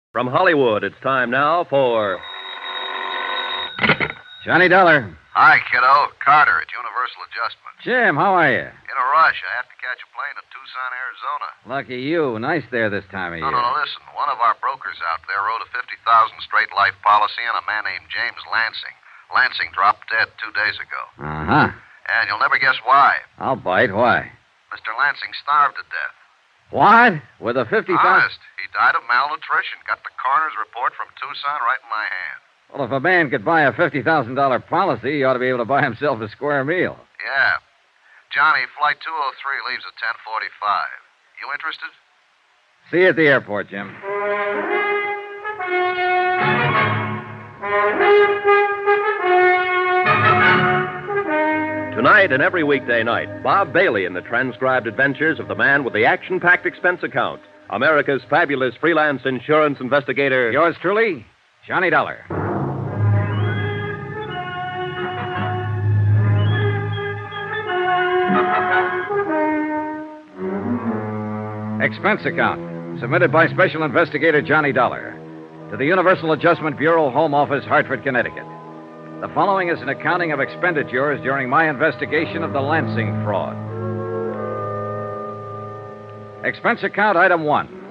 From Hollywood, it's time now for Johnny Dollar. Hi, kiddo. Carter at Universal Adjustment. Jim, how are you? In a rush. I have to catch a plane to Tucson, Arizona. Lucky you. Nice there this time of year. No, listen. One of our brokers out there wrote a $50,000 straight life policy on a man named James Lansing. Lansing dropped dead 2 days ago. Uh-huh. And you'll never guess why. I'll bite. Why? Mr. Lansing starved to death. What? With a 50,000... Honest. He died of malnutrition. Got the coroner's report from Tucson right in my hand. Well, if a man could buy a $50,000 policy, he ought to be able to buy himself a square meal. Yeah. Johnny, Flight 203 leaves at 10:45. You interested? See you at the airport, Jim. Tonight and every weekday night, Bob Bailey in the transcribed adventures of the man with the action-packed expense account, America's fabulous freelance insurance investigator. Yours truly, Johnny Dollar. Expense account, submitted by Special Investigator Johnny Dollar to the Universal Adjustment Bureau, Home Office, Hartford, Connecticut. The following is an accounting of expenditures during my investigation of the Lansing fraud. Expense account item 1,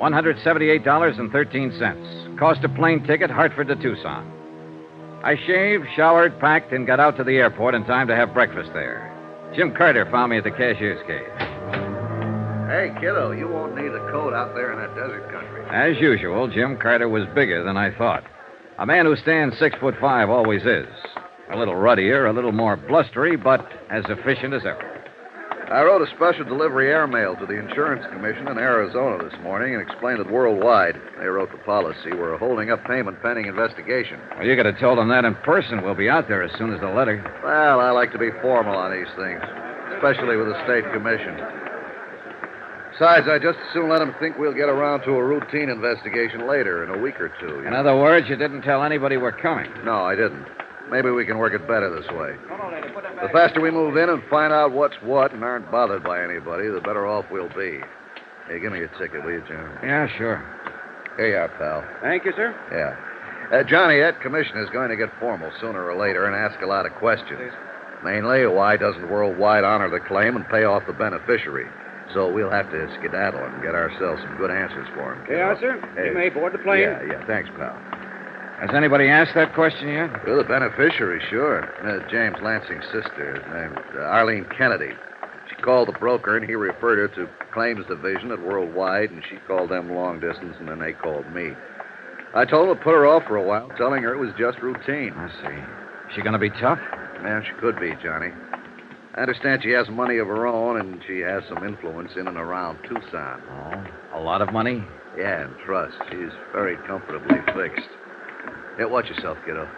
$178.13. Cost of plane ticket, Hartford to Tucson. I shaved, showered, packed, and got out to the airport in time to have breakfast there. Jim Carter found me at the cashier's cage. Hey, kiddo, you won't need a coat out there in that desert country. As usual, Jim Carter was bigger than I thought. A man who stands 6'5" always is. A little ruddier, a little more blustery, but as efficient as ever. I wrote a special delivery airmail to the Insurance Commission in Arizona this morning and explained that worldwide, they wrote the policy, we're holding up payment pending investigation. Well, you could have told them that in person. We'll be out there as soon as the letter. Well, I like to be formal on these things, especially with the state commission. Besides, I just as soon let them think we'll get around to a routine investigation later, in a week or two. In other words, you didn't tell anybody we're coming. No, I didn't. Maybe we can work it better this way. The faster we move in and find out what's what and aren't bothered by anybody, the better off we'll be. Hey, give me your ticket, will you, Jim? Yeah, sure. Here you are, pal. Thank you, sir. Yeah. Johnny, that commission is going to get formal sooner or later and ask a lot of questions. Mainly, why doesn't Worldwide honor the claim and pay off the beneficiary? So we'll have to skedaddle and get ourselves some good answers for him. Yeah, sir. Hey. You may board the plane. Yeah, thanks, pal. Has anybody asked that question yet? Well, the beneficiary, sure. James Lansing's sister, named Arlene Kennedy. She called the broker, and he referred her to Claims Division at Worldwide, and she called them long distance, and then they called me. I told them to put her off for a while, telling her it was just routine. I see. Is she going to be tough? Man, she could be, Johnny. I understand she has money of her own, and she has some influence in and around Tucson. Oh, a lot of money? Yeah, and trust. She's very comfortably fixed. Yeah, watch yourself, kiddo.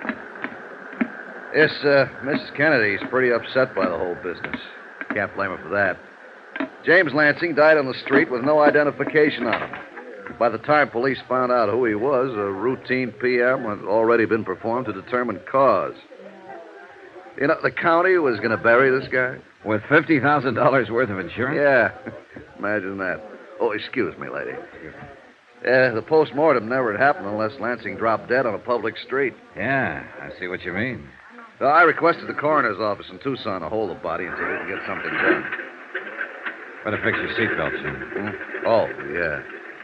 Yes, Mrs. Kennedy's pretty upset by the whole business. Can't blame her for that. James Lansing died on the street with no identification on him. By the time police found out who he was, a routine PM had already been performed to determine cause. You know, the county was going to bury this guy. With $50,000 worth of insurance? Yeah, imagine that. Oh, excuse me, lady. The post-mortem never had happened unless Lansing dropped dead on a public street. Yeah, I see what you mean. So I requested the coroner's office in Tucson to hold the body until we can get something done. Better fix your seatbelt, Jim. Oh, yeah.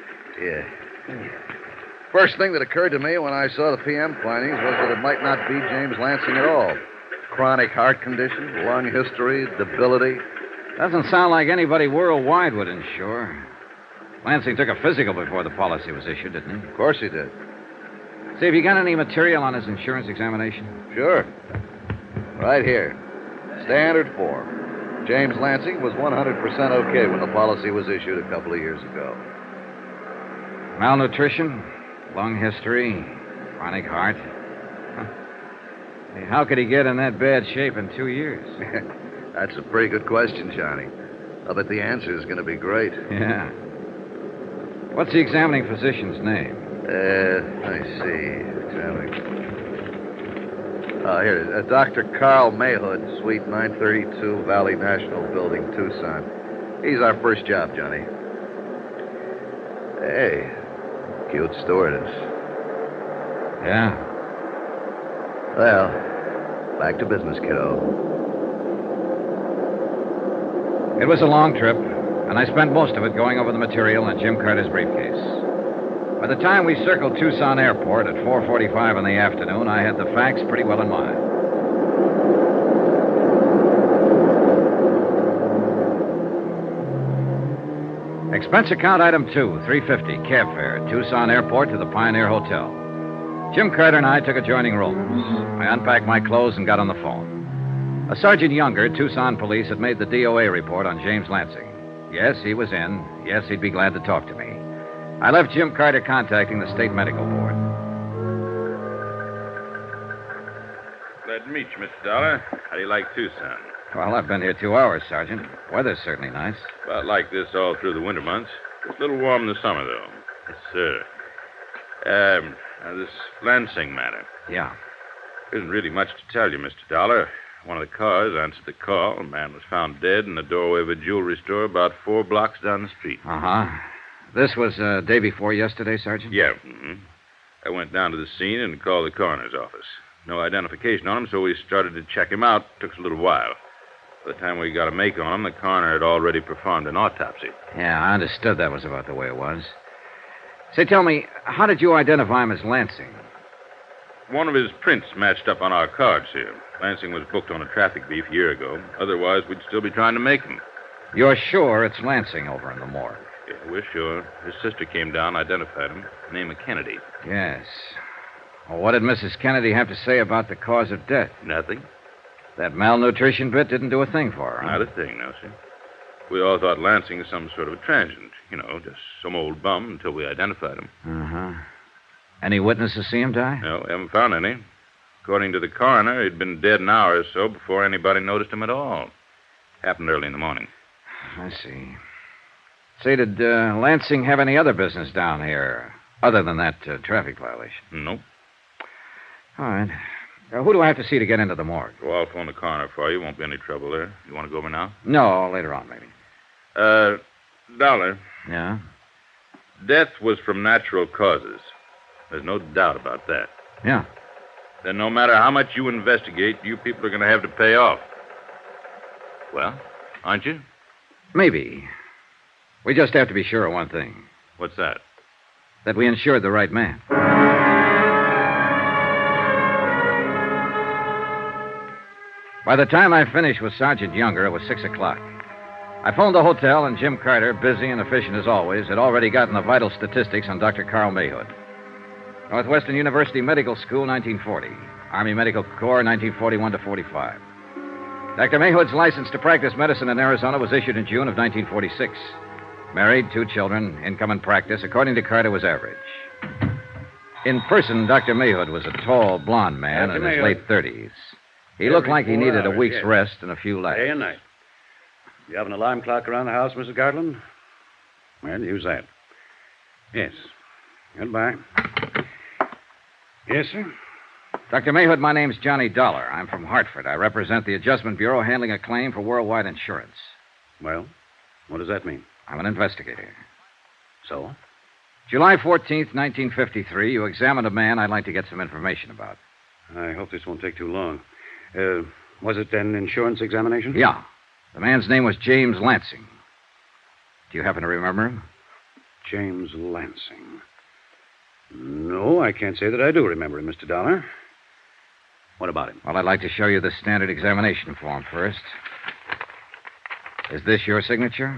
First thing that occurred to me when I saw the PM findings was that it might not be James Lansing at all. Chronic heart condition, lung history, debility. Doesn't sound like anybody worldwide would insure. Lansing took a physical before the policy was issued, didn't he? Of course he did. See, have you got any material on his insurance examination? Sure. Right here. Standard form. James Lansing was 100% okay when the policy was issued a couple of years ago. Malnutrition, lung history, chronic heart. Hey, how could he get in that bad shape in 2 years? That's a pretty good question, Johnny. I bet the answer is going to be great. Yeah. What's the examining physician's name? Let me see. Oh, here it is. Dr. Carl Mayhood, Suite 932, Valley National Building, Tucson. He's our first job, Johnny. Hey, cute stewardess. Yeah. Well, back to business, kiddo. It was a long trip, and I spent most of it going over the material in Jim Carter's briefcase. By the time we circled Tucson Airport at 4:45 in the afternoon, I had the facts pretty well in mind. Expense account item 2, $350, cab fare, Tucson Airport to the Pioneer Hotel. Jim Carter and I took adjoining rooms. I unpacked my clothes and got on the phone. A Sergeant Younger, Tucson Police, had made the DOA report on James Lansing. Yes, he was in. Yes, he'd be glad to talk to me. I left Jim Carter contacting the State Medical Board. Glad to meet you, Mr. Dollar. How do you like Tucson? Well, I've been here 2 hours, Sergeant. Weather's certainly nice. About like this all through the winter months. It's a little warm in the summer, though. Yes, sir. Now this Lansing matter. Yeah. There isn't really much to tell you, Mr. Dollar. One of the cars answered the call. A man was found dead in the doorway of a jewelry store about 4 blocks down the street. Uh-huh. This was day before yesterday, Sergeant? Yeah. Mm-hmm. I went down to the scene and called the coroner's office. No identification on him, so we started to check him out. Took us a little while. By the time we got a make on him, the coroner had already performed an autopsy. Yeah, I understood that was about the way it was. Say, tell me, how did you identify him as Lansing? One of his prints matched up on our cards here. Lansing was booked on a traffic beef a year ago. Otherwise, we'd still be trying to make him. You're sure it's Lansing over in the morgue? Yeah, we're sure. His sister came down, identified him. Name of Kennedy. Yes. Well, what did Mrs. Kennedy have to say about the cause of death? Nothing. That malnutrition bit didn't do a thing for her, huh? Not a thing, no, sir. We all thought Lansing was some sort of a transient. You know, just some old bum until we identified him. Uh-huh. Any witnesses see him die? No, we haven't found any. According to the coroner, he'd been dead an hour or so before anybody noticed him at all. Happened early in the morning. I see. Say, did Lansing have any other business down here other than that traffic violation? Nope. All right. Who do I have to see to get into the morgue? Well, I'll phone the coroner for you. Won't be any trouble there. You want to go over now? No, later on, maybe. Dollar. Yeah? Death was from natural causes. There's no doubt about that. Yeah. Then no matter how much you investigate, you people are going to have to pay off. Well, aren't you? Maybe. We just have to be sure of one thing. What's that? That we insured the right man. By the time I finished with Sergeant Younger, it was 6 o'clock. I phoned the hotel, and Jim Carter, busy and efficient as always, had already gotten the vital statistics on Dr. Carl Mayhood. Northwestern University Medical School, 1940. Army Medical Corps, 1941 to 45. Dr. Mayhood's license to practice medicine in Arizona was issued in June of 1946. Married, 2 children, income and practice, according to Carter, was average. In person, Dr. Mayhood was a tall, blond man in his late 30s. He looked like he needed a week's rest and a few laughs. Day and night. You have an alarm clock around the house, Mrs. Garland? Well, use that. Yes. Goodbye. Yes, sir? Dr. Mayhood, my name's Johnny Dollar. I'm from Hartford. I represent the Adjustment Bureau handling a claim for worldwide insurance. Well, what does that mean? I'm an investigator. So? July 14th, 1953, you examined a man I'd like to get some information about. I hope this won't take too long. Was it an insurance examination? Yeah. The man's name was James Lansing. Do you happen to remember him? James Lansing. No, I can't say that I do remember him, Mr. Dollar. What about him? Well, I'd like to show you the standard examination form first. Is this your signature?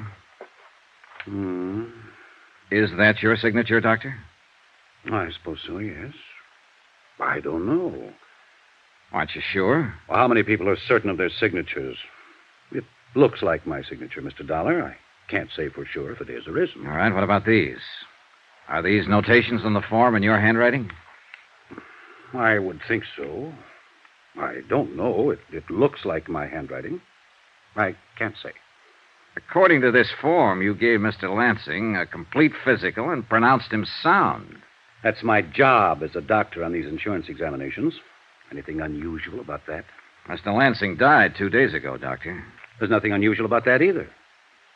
Is that your signature, Doctor? I suppose so, yes. I don't know. Aren't you sure? Well, how many people are certain of their signatures? It looks like my signature, Mr. Dollar. I can't say for sure if it is or isn't. All right, what about these? Are these notations on the form in your handwriting? I would think so. I don't know. It looks like my handwriting. I can't say. According to this form, you gave Mr. Lansing a complete physical and pronounced him sound. That's my job as a doctor on these insurance examinations. Anything unusual about that? Mr. Lansing died 2 days ago, Doctor. There's nothing unusual about that either.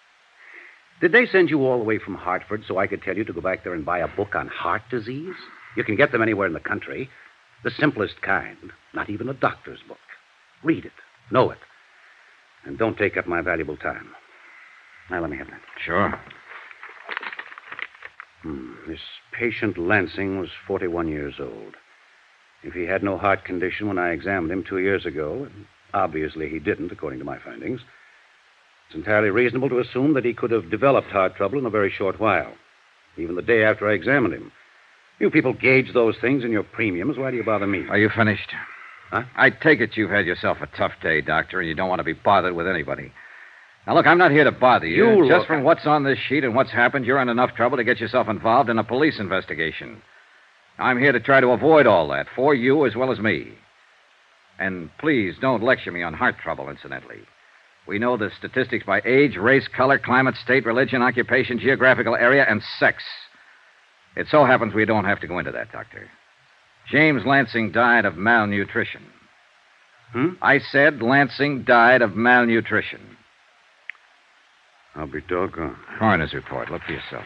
Did they send you all the way from Hartford so I could tell you to go back there and buy a book on heart disease? You can get them anywhere in the country. The simplest kind, not even a doctor's book. Read it, know it, and don't take up my valuable time. Now, let me have that. Sure. This patient Lansing was 41 years old. If he had no heart condition when I examined him 2 years ago, and obviously he didn't, according to my findings, it's entirely reasonable to assume that he could have developed heart trouble in a very short while, even the day after I examined him. You people gauge those things in your premiums. Why do you bother me? Are you finished? Huh? I take it you've had yourself a tough day, Doctor, and you don't want to be bothered with anybody. Now, look, I'm not here to bother you. Just from what's on this sheet and what's happened, you're in enough trouble to get yourself involved in a police investigation. I'm here to try to avoid all that, for you as well as me. And please don't lecture me on heart trouble, incidentally. We know the statistics by age, race, color, climate, state, religion, occupation, geographical area, and sex. It so happens we don't have to go into that, Doctor. James Lansing died of malnutrition. I said Lansing died of malnutrition. I'll be doggone. Coroner's report. Look for yourself.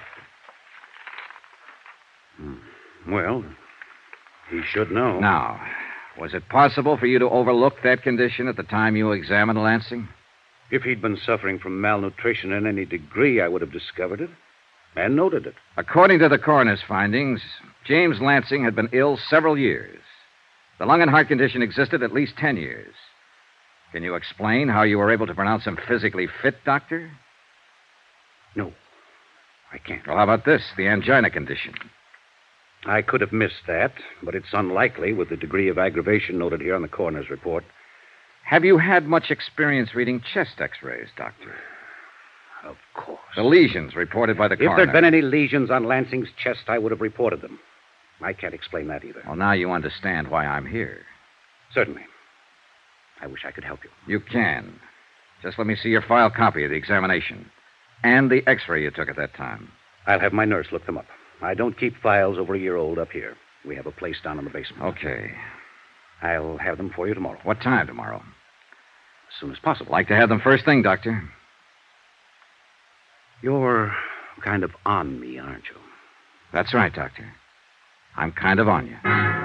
Well, he should know. Now, was it possible for you to overlook that condition at the time you examined Lansing? If he'd been suffering from malnutrition in any degree, I would have discovered it and noted it. According to the coroner's findings, James Lansing had been ill several years. The lung and heart condition existed at least 10 years. Can you explain how you were able to pronounce him physically fit, Doctor? No, I can't. Well, how about this, the angina condition? I could have missed that, but it's unlikely with the degree of aggravation noted here on the coroner's report. Have you had much experience reading chest x-rays, Doctor? Of course. The lesions reported by the coroner. If there'd been any lesions on Lansing's chest, I would have reported them. I can't explain that either. Well, now you understand why I'm here. Certainly. I wish I could help you. You can. Just let me see your file copy of the examination. And the x-ray you took at that time. I'll have my nurse look them up. I don't keep files over a year old up here. We have a place down in the basement. Okay. I'll have them for you tomorrow. What time tomorrow? As soon as possible. Like to have them first thing, Doctor. You're kind of on me, aren't you? That's right, Doctor. I'm kind of on you.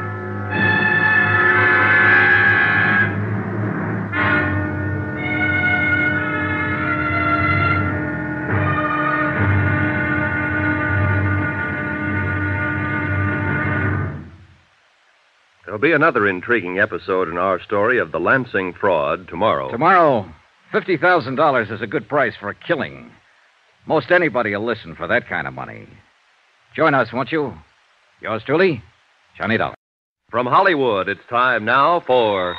There'll be another intriguing episode in our story of the Lansing fraud tomorrow. Tomorrow, $50,000 is a good price for a killing. Most anybody will listen for that kind of money. Join us, won't you? Yours truly, Johnny Dollar. From Hollywood, it's time now for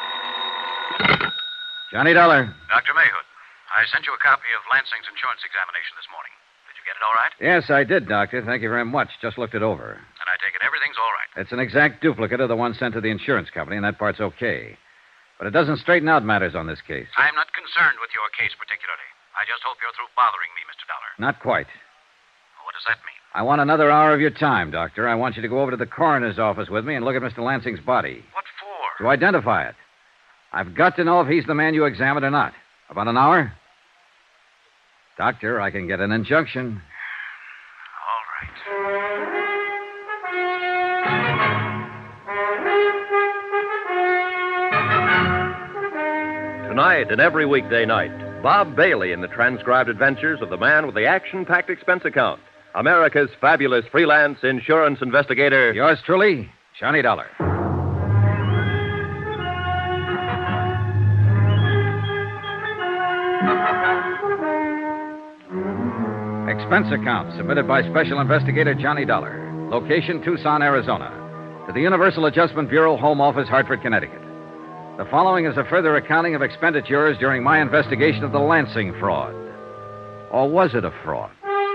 Johnny Dollar. Dr. Mayhood, I sent you a copy of Lansing's insurance examination this morning. Did you get it all right? Yes, I did, Doctor. Thank you very much. Just looked it over. And I take it everything's all right. It's an exact duplicate of the one sent to the insurance company, and that part's okay. But it doesn't straighten out matters on this case. I'm not concerned with your case particularly. I just hope you're through bothering me, Mr. Dollar. Not quite. What does that mean? I want another hour of your time, Doctor. I want you to go over to the coroner's office with me and look at Mr. Lansing's body. What for? To identify it. I've got to know if he's the man you examined or not. About an hour? Doctor, I can get an injunction. All right. Tonight and every weekday night, Bob Bailey in the transcribed adventures of the man with the action-packed expense account, America's fabulous freelance insurance investigator. Yours truly, Johnny Dollar. Expense account submitted by Special Investigator Johnny Dollar. Location, Tucson, Arizona. To the Universal Adjustment Bureau, Home Office, Hartford, Connecticut. The following is a further accounting of expenditures during my investigation of the Lansing fraud. Or was it a fraud?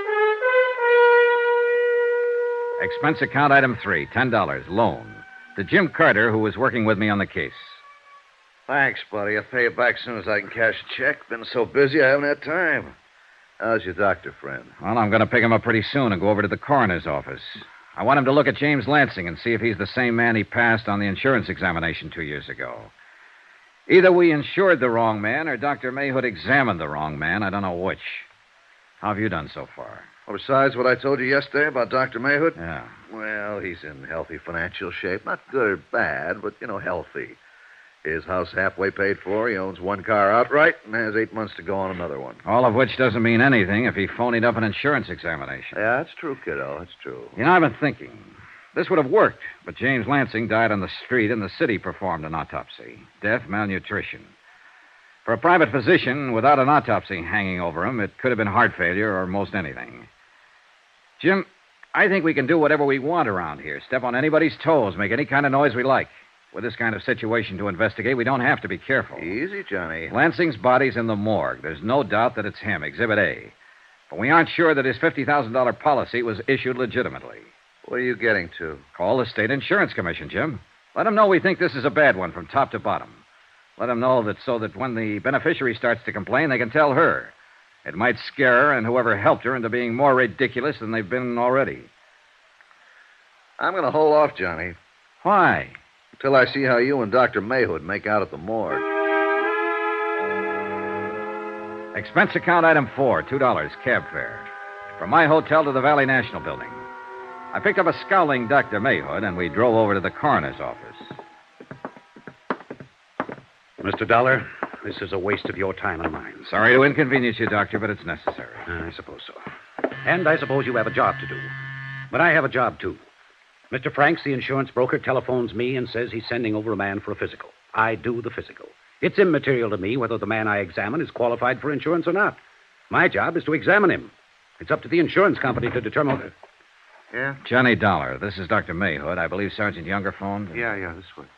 Expense account item 3, $10, loan. To Jim Carter, who was working with me on the case. Thanks, buddy. I'll pay you back as soon as I can cash a check. Been so busy, I haven't had time. How's your doctor friend? Well, I'm going to pick him up pretty soon and go over to the coroner's office. I want him to look at James Lansing and see if he's the same man he passed on the insurance examination 2 years ago. Either we insured the wrong man or Dr. Mayhood examined the wrong man. I don't know which. How have you done so far? Well, besides what I told you yesterday about Dr. Mayhood? Yeah. Well, Well, he's in healthy financial shape. Not good or bad, but, healthy. His house halfway paid for. He owns one car outright and has 8 months to go on another one. All of which doesn't mean anything if he phonied up an insurance examination. Yeah, that's true, kiddo. That's true. I've been thinking. This would have worked, but James Lansing died on the street and the city performed an autopsy. Death, malnutrition. For a private physician, without an autopsy hanging over him, it could have been heart failure or most anything. Jim, I think we can do whatever we want around here. Step on anybody's toes, make any kind of noise we like. With this kind of situation to investigate, we don't have to be careful. Easy, Johnny. Lansing's body's in the morgue. There's no doubt that it's him, Exhibit A. But we aren't sure that his $50,000 policy was issued legitimately. What are you getting to? Call the State Insurance Commission, Jim. Let them know we think this is a bad one from top to bottom. Let them know that so that when the beneficiary starts to complain, they can tell her. It might scare her and whoever helped her into being more ridiculous than they've been already. I'm going to hold off, Johnny. Why? Until I see how you and Dr. Mayhood make out at the morgue. Expense account item 4, $2, cab fare. From my hotel to the Valley National Building. I picked up a scowling Dr. Mayhood, and we drove over to the coroner's office. Mr. Dollar, this is a waste of your time and mine. Sorry to inconvenience you, Doctor, but it's necessary. I suppose so. And I suppose you have a job to do. But I have a job, too. Mr. Franks, the insurance broker, telephones me and says he's sending over a man for a physical. I do the physical. It's immaterial to me whether the man I examine is qualified for insurance or not. My job is to examine him. It's up to the insurance company to determine... Yeah? Johnny Dollar, this is Dr. Mayhood. I believe Sergeant Younger phoned. Yeah, this way.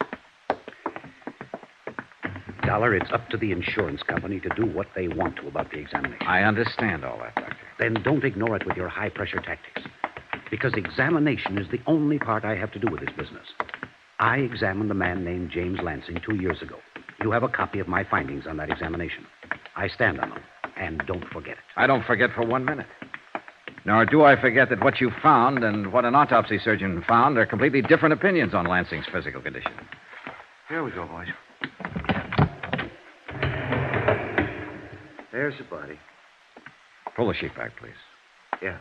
Dollar, it's up to the insurance company to do what they want to about the examination. I understand all that, Doctor. Then don't ignore it with your high-pressure tactics. Because examination is the only part I have to do with this business. I examined a man named James Lansing 2 years ago. You have a copy of my findings on that examination. I stand on them. And don't forget it. I don't forget for 1 minute. Nor do I forget that what you found and what an autopsy surgeon found are completely different opinions on Lansing's physical condition. Here we go, boys. There's the body. Pull the sheet back, please. Yeah.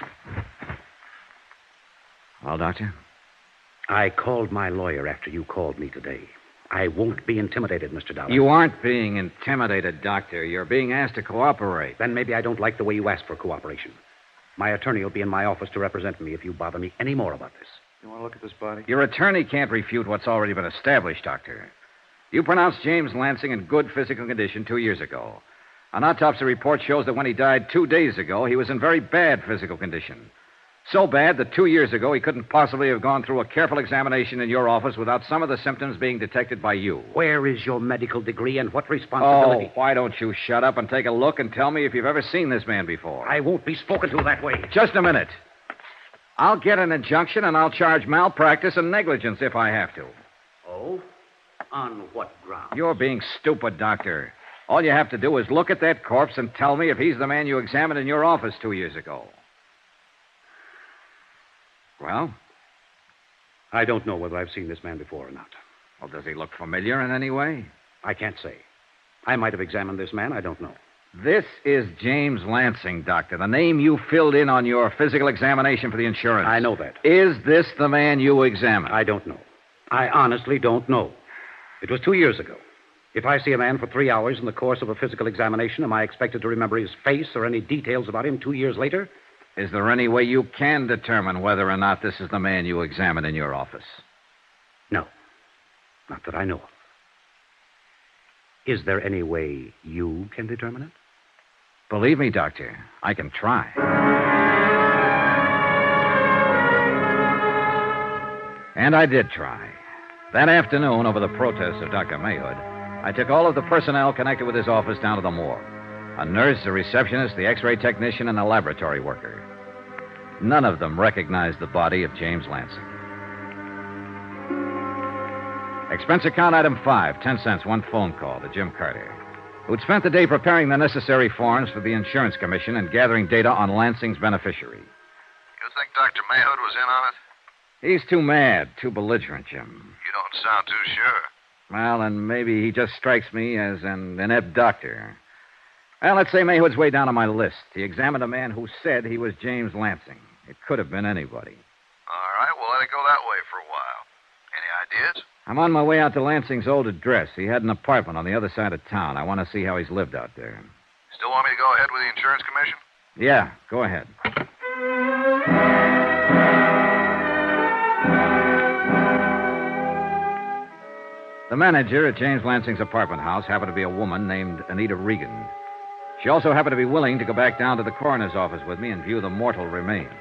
Well, Doctor? I called my lawyer after you called me today. I won't be intimidated, Mr. Dollar. You aren't being intimidated, Doctor. You're being asked to cooperate. Then maybe I don't like the way you ask for cooperation. My attorney will be in my office to represent me if you bother me any more about this. You want to look at this body? Your attorney can't refute what's already been established, Doctor. You pronounced James Lansing in good physical condition 2 years ago. An autopsy report shows that when he died 2 days ago, he was in very bad physical condition. So bad that 2 years ago he couldn't possibly have gone through a careful examination in your office without some of the symptoms being detected by you. Where is your medical degree and what responsibility? Oh, why don't you shut up and take a look and tell me if you've ever seen this man before? I won't be spoken to that way. Just a minute. I'll get an injunction and I'll charge malpractice and negligence if I have to. Oh? On what grounds? You're being stupid, Doctor. All you have to do is look at that corpse and tell me if he's the man you examined in your office 2 years ago. Well? I don't know whether I've seen this man before or not. Well, does he look familiar in any way? I can't say. I might have examined this man. I don't know. This is James Lansing, Doctor, the name you filled in on your physical examination for the insurance. I know that. Is this the man you examined? I don't know. I honestly don't know. It was 2 years ago. If I see a man for 3 hours in the course of a physical examination, am I expected to remember his face or any details about him 2 years later? Is there any way you can determine whether or not this is the man you examined in your office? No. Not that I know of. Is there any way you can determine it? Believe me, Doctor, I can try. And I did try. That afternoon, over the protest of Dr. Mayhood, I took all of the personnel connected with his office down to the morgue. A nurse, a receptionist, the x-ray technician, and a laboratory worker. None of them recognized the body of James Lansing. Expense account item 5, 10 cents, one phone call to Jim Carter, who'd spent the day preparing the necessary forms for the insurance commission and gathering data on Lansing's beneficiary. You think Dr. Mayhood was in on it? He's too mad, too belligerent, Jim. You don't sound too sure. Well, and maybe he just strikes me as an inept doctor. Well, let's say Mayhood's way down on my list. He examined a man who said he was James Lansing. It could have been anybody. All right, rather go that way for a while. Any ideas? I'm on my way out to Lansing's old address. He had an apartment on the other side of town. I want to see how he's lived out there. Still want me to go ahead with the insurance commission? Yeah, go ahead. The manager at James Lansing's apartment house happened to be a woman named Anita Regan. She also happened to be willing to go back down to the coroner's office with me and view the mortal remains.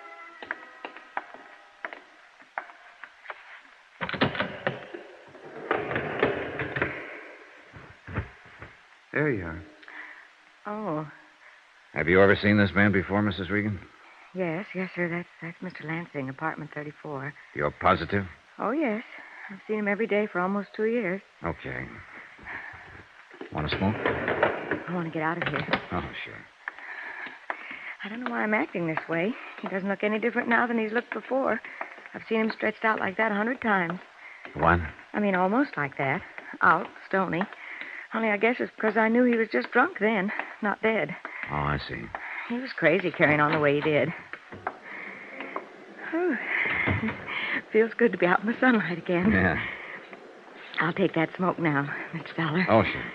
There you are. Oh, Have you ever seen this man before, Mrs. Regan? yes, sir. That's Mr. Lansing, apartment 34. You're positive? Oh, yes. I've seen him every day for almost 2 years. Okay. Want to smoke? I want to get out of here. Oh, sure. I don't know why I'm acting this way. He doesn't look any different now than he's looked before. I've seen him stretched out like that 100 times. What? I mean, almost like that. Out, stony. Only I guess it's because I knew he was just drunk then, not dead. Oh, I see. He was crazy carrying on the way he did. Whew. Feels good to be out in the sunlight again. Yeah. I'll take that smoke now, Mr. Dollar. Oh, sure.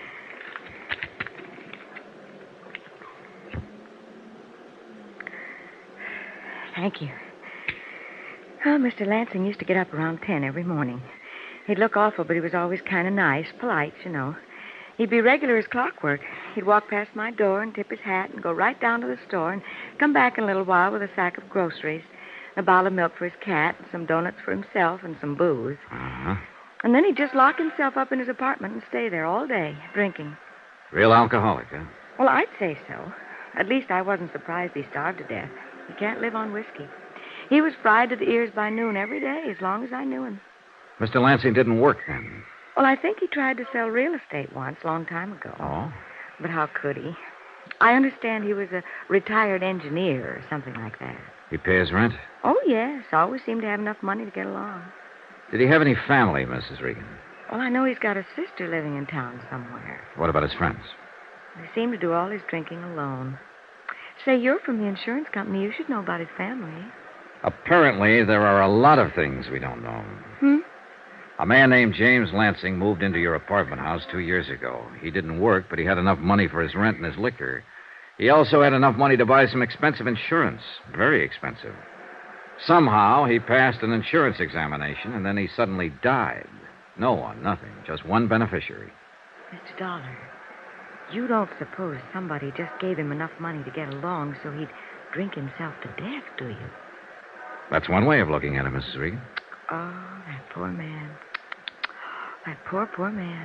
Thank you. Oh, Mr. Lansing used to get up around 10 every morning. He'd look awful, but he was always kind of nice, polite, you know. He'd be regular as clockwork. He'd walk past my door and tip his hat and go right down to the store and come back in a little while with a sack of groceries, a bottle of milk for his cat, and some donuts for himself, and some booze. Uh-huh. And then he'd just lock himself up in his apartment and stay there all day, drinking. Real alcoholic, huh? Well, I'd say so. At least I wasn't surprised he starved to death. He can't live on whiskey. He was fried to the ears by noon every day, as long as I knew him. Mr. Lansing didn't work then. Well, I think he tried to sell real estate once, a long time ago. Oh? But how could he? I understand he was a retired engineer or something like that. He pay his rent? Oh, yes. Always seemed to have enough money to get along. Did he have any family, Mrs. Regan? Well, I know he's got a sister living in town somewhere. What about his friends? He seemed to do all his drinking alone. Say, you're from the insurance company. You should know about his family. Apparently, there are a lot of things we don't know. A man named James Lansing moved into your apartment house 2 years ago. He didn't work, but he had enough money for his rent and his liquor. He also had enough money to buy some expensive insurance. Very expensive. Somehow, he passed an insurance examination, and then he suddenly died. No one, nothing. Just one beneficiary. Mr. Dollar, you don't suppose somebody just gave him enough money to get along so he'd drink himself to death, do you? That's one way of looking at it, Mrs. Regan. Oh, that poor man. That poor, poor man.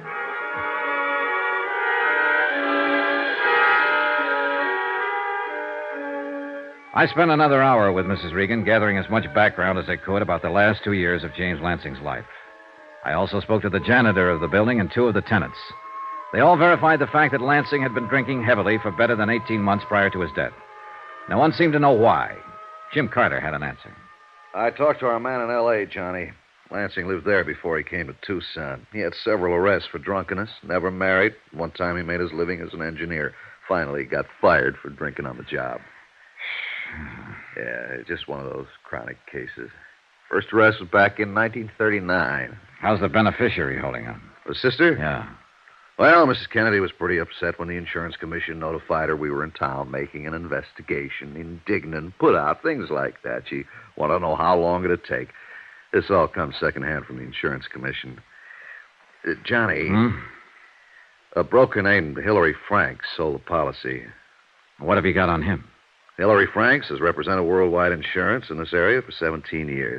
I spent another hour with Mrs. Regan, gathering as much background as I could about the last 2 years of James Lansing's life. I also spoke to the janitor of the building and 2 of the tenants. They all verified the fact that Lansing had been drinking heavily for better than 18 months prior to his death. No one seemed to know why. Jim Carter had an answer. I talked to our man in L.A., Johnny. Lansing lived there before he came to Tucson. He had several arrests for drunkenness, never married. One time he made his living as an engineer. Finally, he got fired for drinking on the job. Yeah, it's just one of those chronic cases. First arrest was back in 1939. How's the beneficiary holding up? The sister? Yeah. Well, Mrs. Kennedy was pretty upset when the insurance commission notified her we were in town making an investigation, indignant, put out, things like that. She wanted to know how long it'd take. This all comes secondhand from the insurance commission. Johnny, a broker named Hillary Franks sold the policy. What have you got on him? Hillary Franks has represented Worldwide Insurance in this area for 17 years.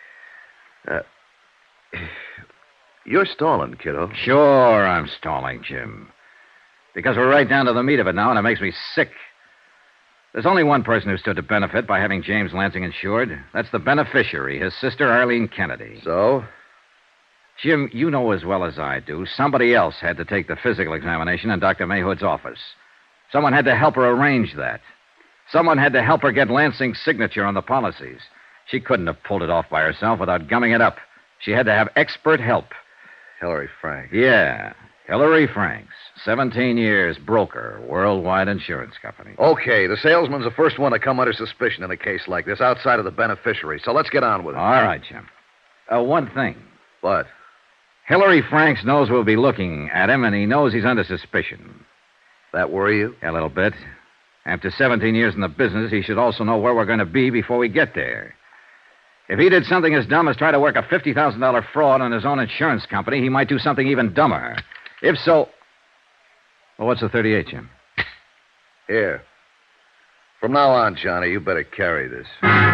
You're stalling, kiddo. Sure, I'm stalling, Jim. Because we're right down to the meat of it now, and it makes me sick. There's only one person who stood to benefit by having James Lansing insured. That's the beneficiary, his sister, Arlene Kennedy. So? Jim, you know as well as I do, somebody else had to take the physical examination in Dr. Mayhood's office. Someone had to help her arrange that. Someone had to help her get Lansing's signature on the policies. She couldn't have pulled it off by herself without gumming it up. She had to have expert help. Hillary Frank. Yeah. Hillary Franks, 17 years, broker, Worldwide Insurance Company. Okay, the salesman's the first one to come under suspicion in a case like this, outside of the beneficiary. So let's get on with it. All right, Jim. One thing. What? Hillary Franks knows we'll be looking at him, and he knows he's under suspicion. That worry you? A little bit. After 17 years in the business, he should also know where we're going to be before we get there. If he did something as dumb as try to work a $50,000 fraud on his own insurance company, he might do something even dumber. If so... Well, what's the 38, Jim? Here. From now on, Johnny, you better carry this.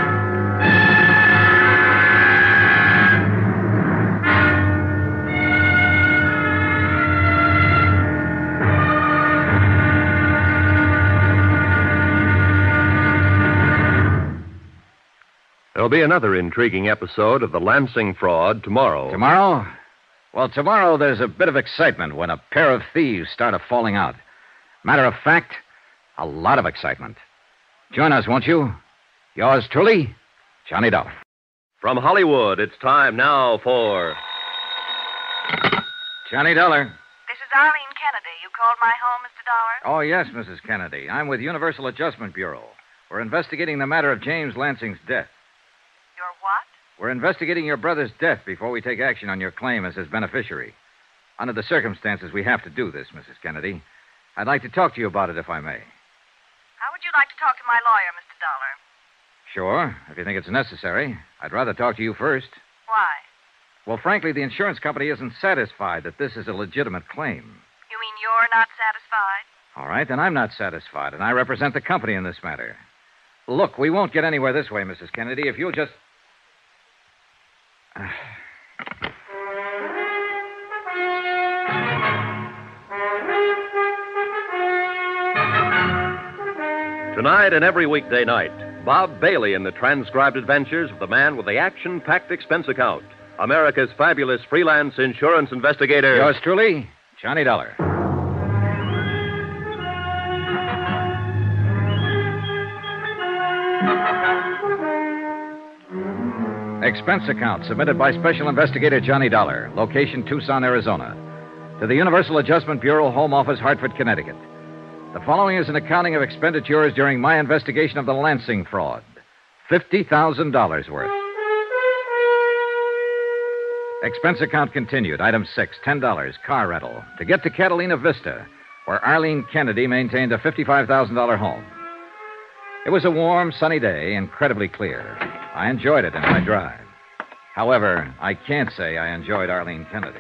There'll be another intriguing episode of the Lansing fraud tomorrow. Tomorrow? Well, tomorrow there's a bit of excitement when a pair of thieves start falling out. Matter of fact, a lot of excitement. Join us, won't you? Yours truly, Johnny Dollar. From Hollywood, it's time now for... Johnny Dollar. This is Arlene Kennedy. You called my home, Mr. Dollar? Oh, yes, Mrs. Kennedy. I'm with Universal Adjustment Bureau. We're investigating the matter of James Lansing's death. Your what? We're investigating your brother's death before we take action on your claim as his beneficiary. Under the circumstances, we have to do this, Mrs. Kennedy. I'd like to talk to you about it, if I may. How would you like to talk to my lawyer, Mr. Dollar? Sure, if you think it's necessary. I'd rather talk to you first. Why? Well, frankly, the insurance company isn't satisfied that this is a legitimate claim. You mean you're not satisfied? All right, then I'm not satisfied, and I represent the company in this matter. Look, we won't get anywhere this way, Mrs. Kennedy, if you'll just... Tonight and every weekday night, Bob Bailey in the transcribed adventures of the man with the action-packed expense account. America's fabulous freelance insurance investigator. Yours truly, Johnny Dollar. Expense account submitted by Special Investigator Johnny Dollar, location Tucson, Arizona, to the Universal Adjustment Bureau, Home Office, Hartford, Connecticut. The following is an accounting of expenditures during my investigation of the Lansing fraud. $50,000 worth. Expense account continued. Item 6, $10, car rental, to get to Catalina Vista, where Arlene Kennedy maintained a $55,000 home. It was a warm, sunny day, incredibly clear. I enjoyed it in my drive. However, I can't say I enjoyed Arlene Kennedy.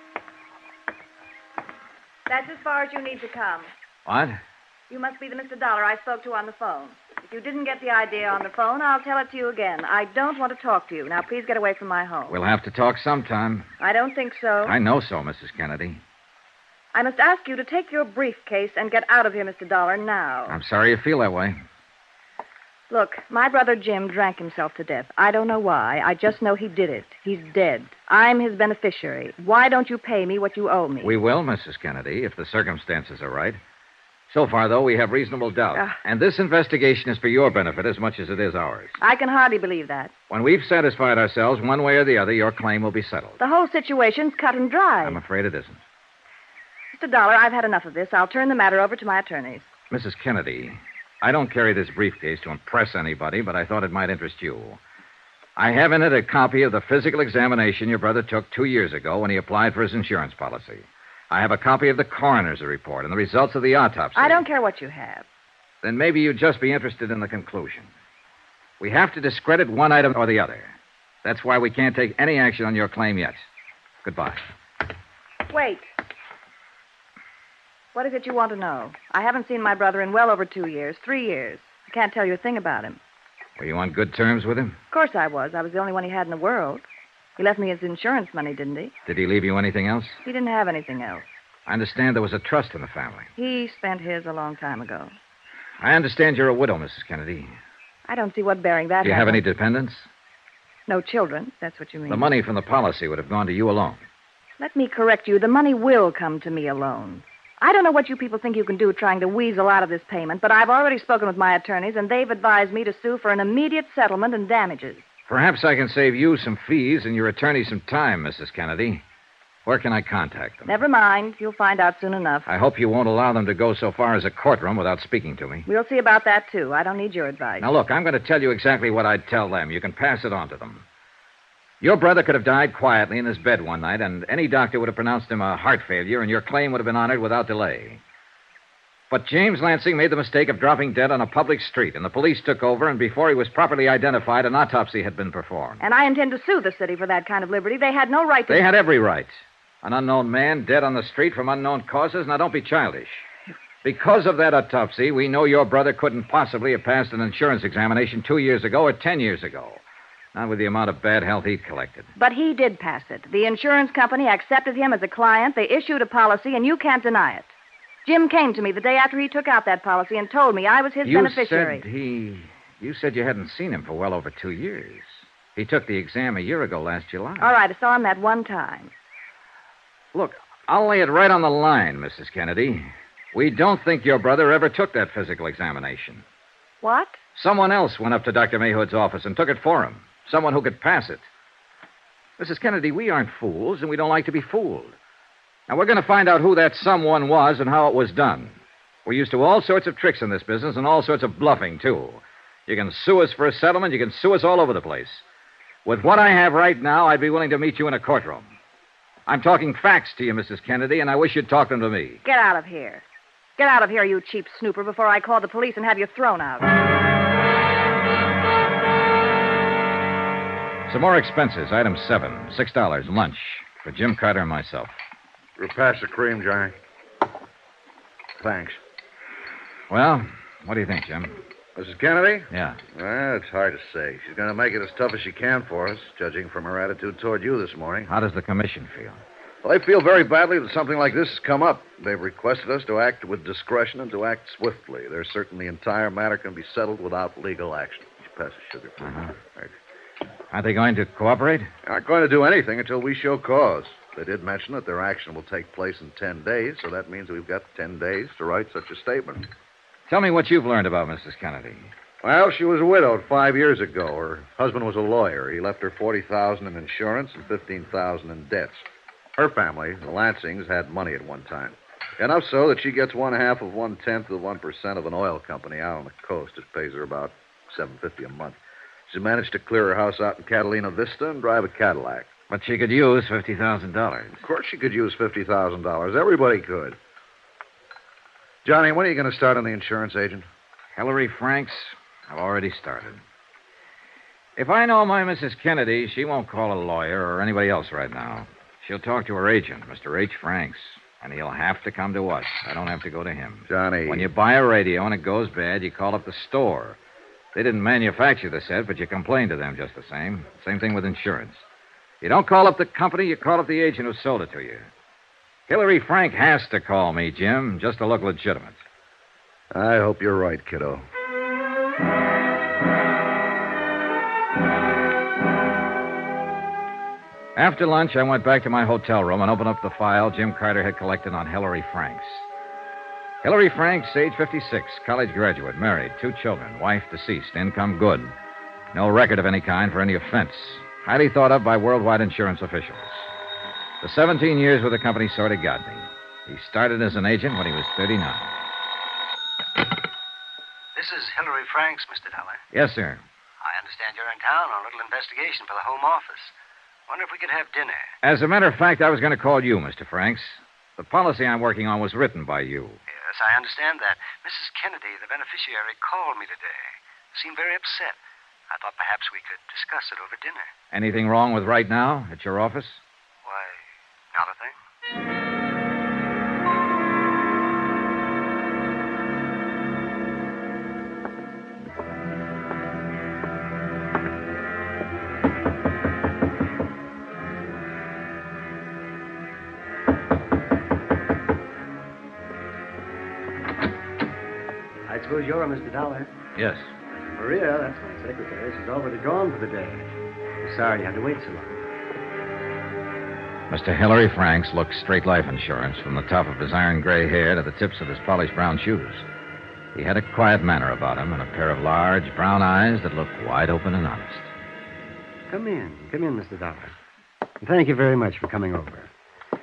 That's as far as you need to come. What? You must be the Mr. Dollar I spoke to on the phone. If you didn't get the idea on the phone, I'll tell it to you again. I don't want to talk to you. Now, please get away from my home. We'll have to talk sometime. I don't think so. I know so, Mrs. Kennedy. I must ask you to take your briefcase and get out of here, Mr. Dollar, now. I'm sorry you feel that way. Look, my brother Jim drank himself to death. I don't know why. I just know he did it. He's dead. I'm his beneficiary. Why don't you pay me what you owe me? We will, Mrs. Kennedy, if the circumstances are right. So far, though, we have reasonable doubt. And this investigation is for your benefit as much as it is ours. I can hardly believe that. When we've satisfied ourselves one way or the other, your claim will be settled. The whole situation's cut and dry. I'm afraid it isn't. Mr. Dollar, I've had enough of this. I'll turn the matter over to my attorneys. Mrs. Kennedy, I don't carry this briefcase to impress anybody, but I thought it might interest you. I have in it a copy of the physical examination your brother took 2 years ago when he applied for his insurance policy. I have a copy of the coroner's report and the results of the autopsy. I don't care what you have. Then maybe you'd just be interested in the conclusion. We have to discredit one item or the other. That's why we can't take any action on your claim yet. Goodbye. Wait. What is it you want to know? I haven't seen my brother in well over 2 years, 3 years. I can't tell you a thing about him. Were you on good terms with him? Of course I was. I was the only one he had in the world. He left me his insurance money, didn't he? Did he leave you anything else? He didn't have anything else. I understand there was a trust in the family. He spent his a long time ago. I understand you're a widow, Mrs. Kennedy. I don't see what bearing that has. Do you have any dependents? No children, if that's what you mean. The money from the policy would have gone to you alone. Let me correct you. The money will come to me alone. I don't know what you people think you can do trying to weasel out of this payment, but I've already spoken with my attorneys, and they've advised me to sue for an immediate settlement and damages. Perhaps I can save you some fees and your attorney some time, Mrs. Kennedy. Where can I contact them? Never mind. You'll find out soon enough. I hope you won't allow them to go so far as a courtroom without speaking to me. We'll see about that, too. I don't need your advice. Now, look, I'm going to tell you exactly what I'd tell them. You can pass it on to them. Your brother could have died quietly in his bed one night, and any doctor would have pronounced him a heart failure, and your claim would have been honored without delay. But James Lansing made the mistake of dropping dead on a public street, and the police took over, and before he was properly identified, an autopsy had been performed. And I intend to sue the city for that kind of liberty. They had no right to... They had every right. An unknown man dead on the street from unknown causes. Now, don't be childish. Because of that autopsy, we know your brother couldn't possibly have passed an insurance examination 2 years ago or 10 years ago. Not with the amount of bad health he'd collected. But he did pass it. The insurance company accepted him as a client. They issued a policy, and you can't deny it. Jim came to me the day after he took out that policy and told me I was his beneficiary. You said you hadn't seen him for well over 2 years. He took the exam a year ago last July. All right, I saw him that one time. Look, I'll lay it right on the line, Mrs. Kennedy. We don't think your brother ever took that physical examination. What? Someone else went up to Dr. Mayhood's office and took it for him. Someone who could pass it. Mrs. Kennedy, we aren't fools, and we don't like to be fooled. Now, we're going to find out who that someone was and how it was done. We're used to all sorts of tricks in this business and all sorts of bluffing, too. You can sue us for a settlement. You can sue us all over the place. With what I have right now, I'd be willing to meet you in a courtroom. I'm talking facts to you, Mrs. Kennedy, and I wish you'd talk them to me. Get out of here. Get out of here, you cheap snooper, before I call the police and have you thrown out. Some more expenses. Item 7, $6, lunch, for Jim Carter and myself. We'll pass the cream, Johnny. Thanks. Well, what do you think, Jim? Mrs. Kennedy? Yeah. Well, it's hard to say. She's going to make it as tough as she can for us, judging from her attitude toward you this morning. How does the commission feel? Well, they feel very badly that something like this has come up. They've requested us to act with discretion and to act swiftly. They're certain the entire matter can be settled without legal action. Pass the sugar, please. Thanks. Aren't they going to cooperate? They aren't going to do anything until we show cause. They did mention that their action will take place in 10 days, so that means we've got 10 days to write such a statement. Tell me what you've learned about Mrs. Kennedy. Well, she was widowed 5 years ago. Her husband was a lawyer. He left her $40,000 in insurance and $15,000 in debts. Her family, the Lansings, had money at one time. Enough so that she gets 1/2 of 1/10 of 1% of an oil company out on the coast. It pays her about $750 a month. She managed to clear her house out in Catalina Vista and drive a Cadillac. But she could use $50,000. Of course she could use $50,000. Everybody could. Johnny, when are you going to start on the insurance agent? Hillary Franks, I've already started. If I know my Mrs. Kennedy, she won't call a lawyer or anybody else right now. She'll talk to her agent, Mr. H. Franks, and he'll have to come to us. I don't have to go to him. Johnny. When you buy a radio and it goes bad, you call up the store. They didn't manufacture the set, but you complain to them just the same. Same thing with insurance. You don't call up the company, you call up the agent who sold it to you. Hillary Frank has to call me, Jim, just to look legitimate. I hope you're right, kiddo. After lunch, I went back to my hotel room and opened up the file Jim Carter had collected on Hillary Franks. Hillary Franks, age 56, college graduate, married, 2 children, wife deceased, income good. No record of any kind for any offense. Highly thought of by worldwide insurance officials. The 17 years with the company sort of got me. He started as an agent when he was 39. This is Hillary Franks, Mr. Dollar. Yes, sir. I understand you're in town on a little investigation for the Home Office. Wonder if we could have dinner. As a matter of fact, I was going to call you, Mr. Franks. The policy I'm working on was written by you. Yes, I understand that. Mrs. Kennedy, the beneficiary, called me today. Seemed very upset. I thought perhaps we could discuss it over dinner. Anything wrong with right now at your office? Why, not a thing. I suppose you're Mr. Dollar. Yes. Maria, that's my secretary. She's already gone for the day. I'm sorry you had to wait so long. Mr. Hillary Franks looked straight life insurance from the top of his iron gray hair to the tips of his polished brown shoes. He had a quiet manner about him and a pair of large brown eyes that looked wide open and honest. Come in, Mr. Dollar. And thank you very much for coming over.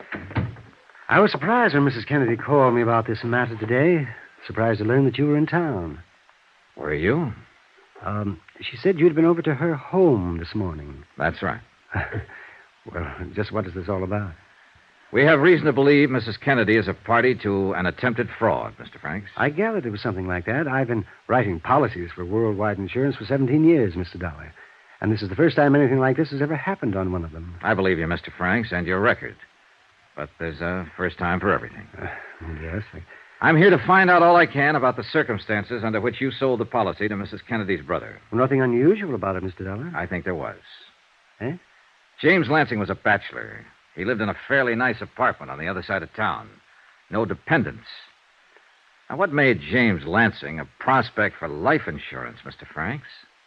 I was surprised when Mrs. Kennedy called me about this matter today. Surprised to learn that you were in town. Were you? She said you'd been over to her home this morning. That's right. Well, just what is this all about? We have reason to believe Mrs. Kennedy is a party to an attempted fraud, Mr. Franks. I gathered it was something like that. I've been writing policies for worldwide insurance for 17 years, Mr. Dollar. And this is the first time anything like this has ever happened on one of them. I believe you, Mr. Franks, and your record. But there's a first time for everything. Yes. I'm here to find out all I can about the circumstances under which you sold the policy to Mrs. Kennedy's brother. Nothing unusual about it, Mr. Dollar. I think there was. Eh? James Lansing was a bachelor. He lived in a fairly nice apartment on the other side of town. No dependents. Now, what made James Lansing a prospect for life insurance, Mr. Franks?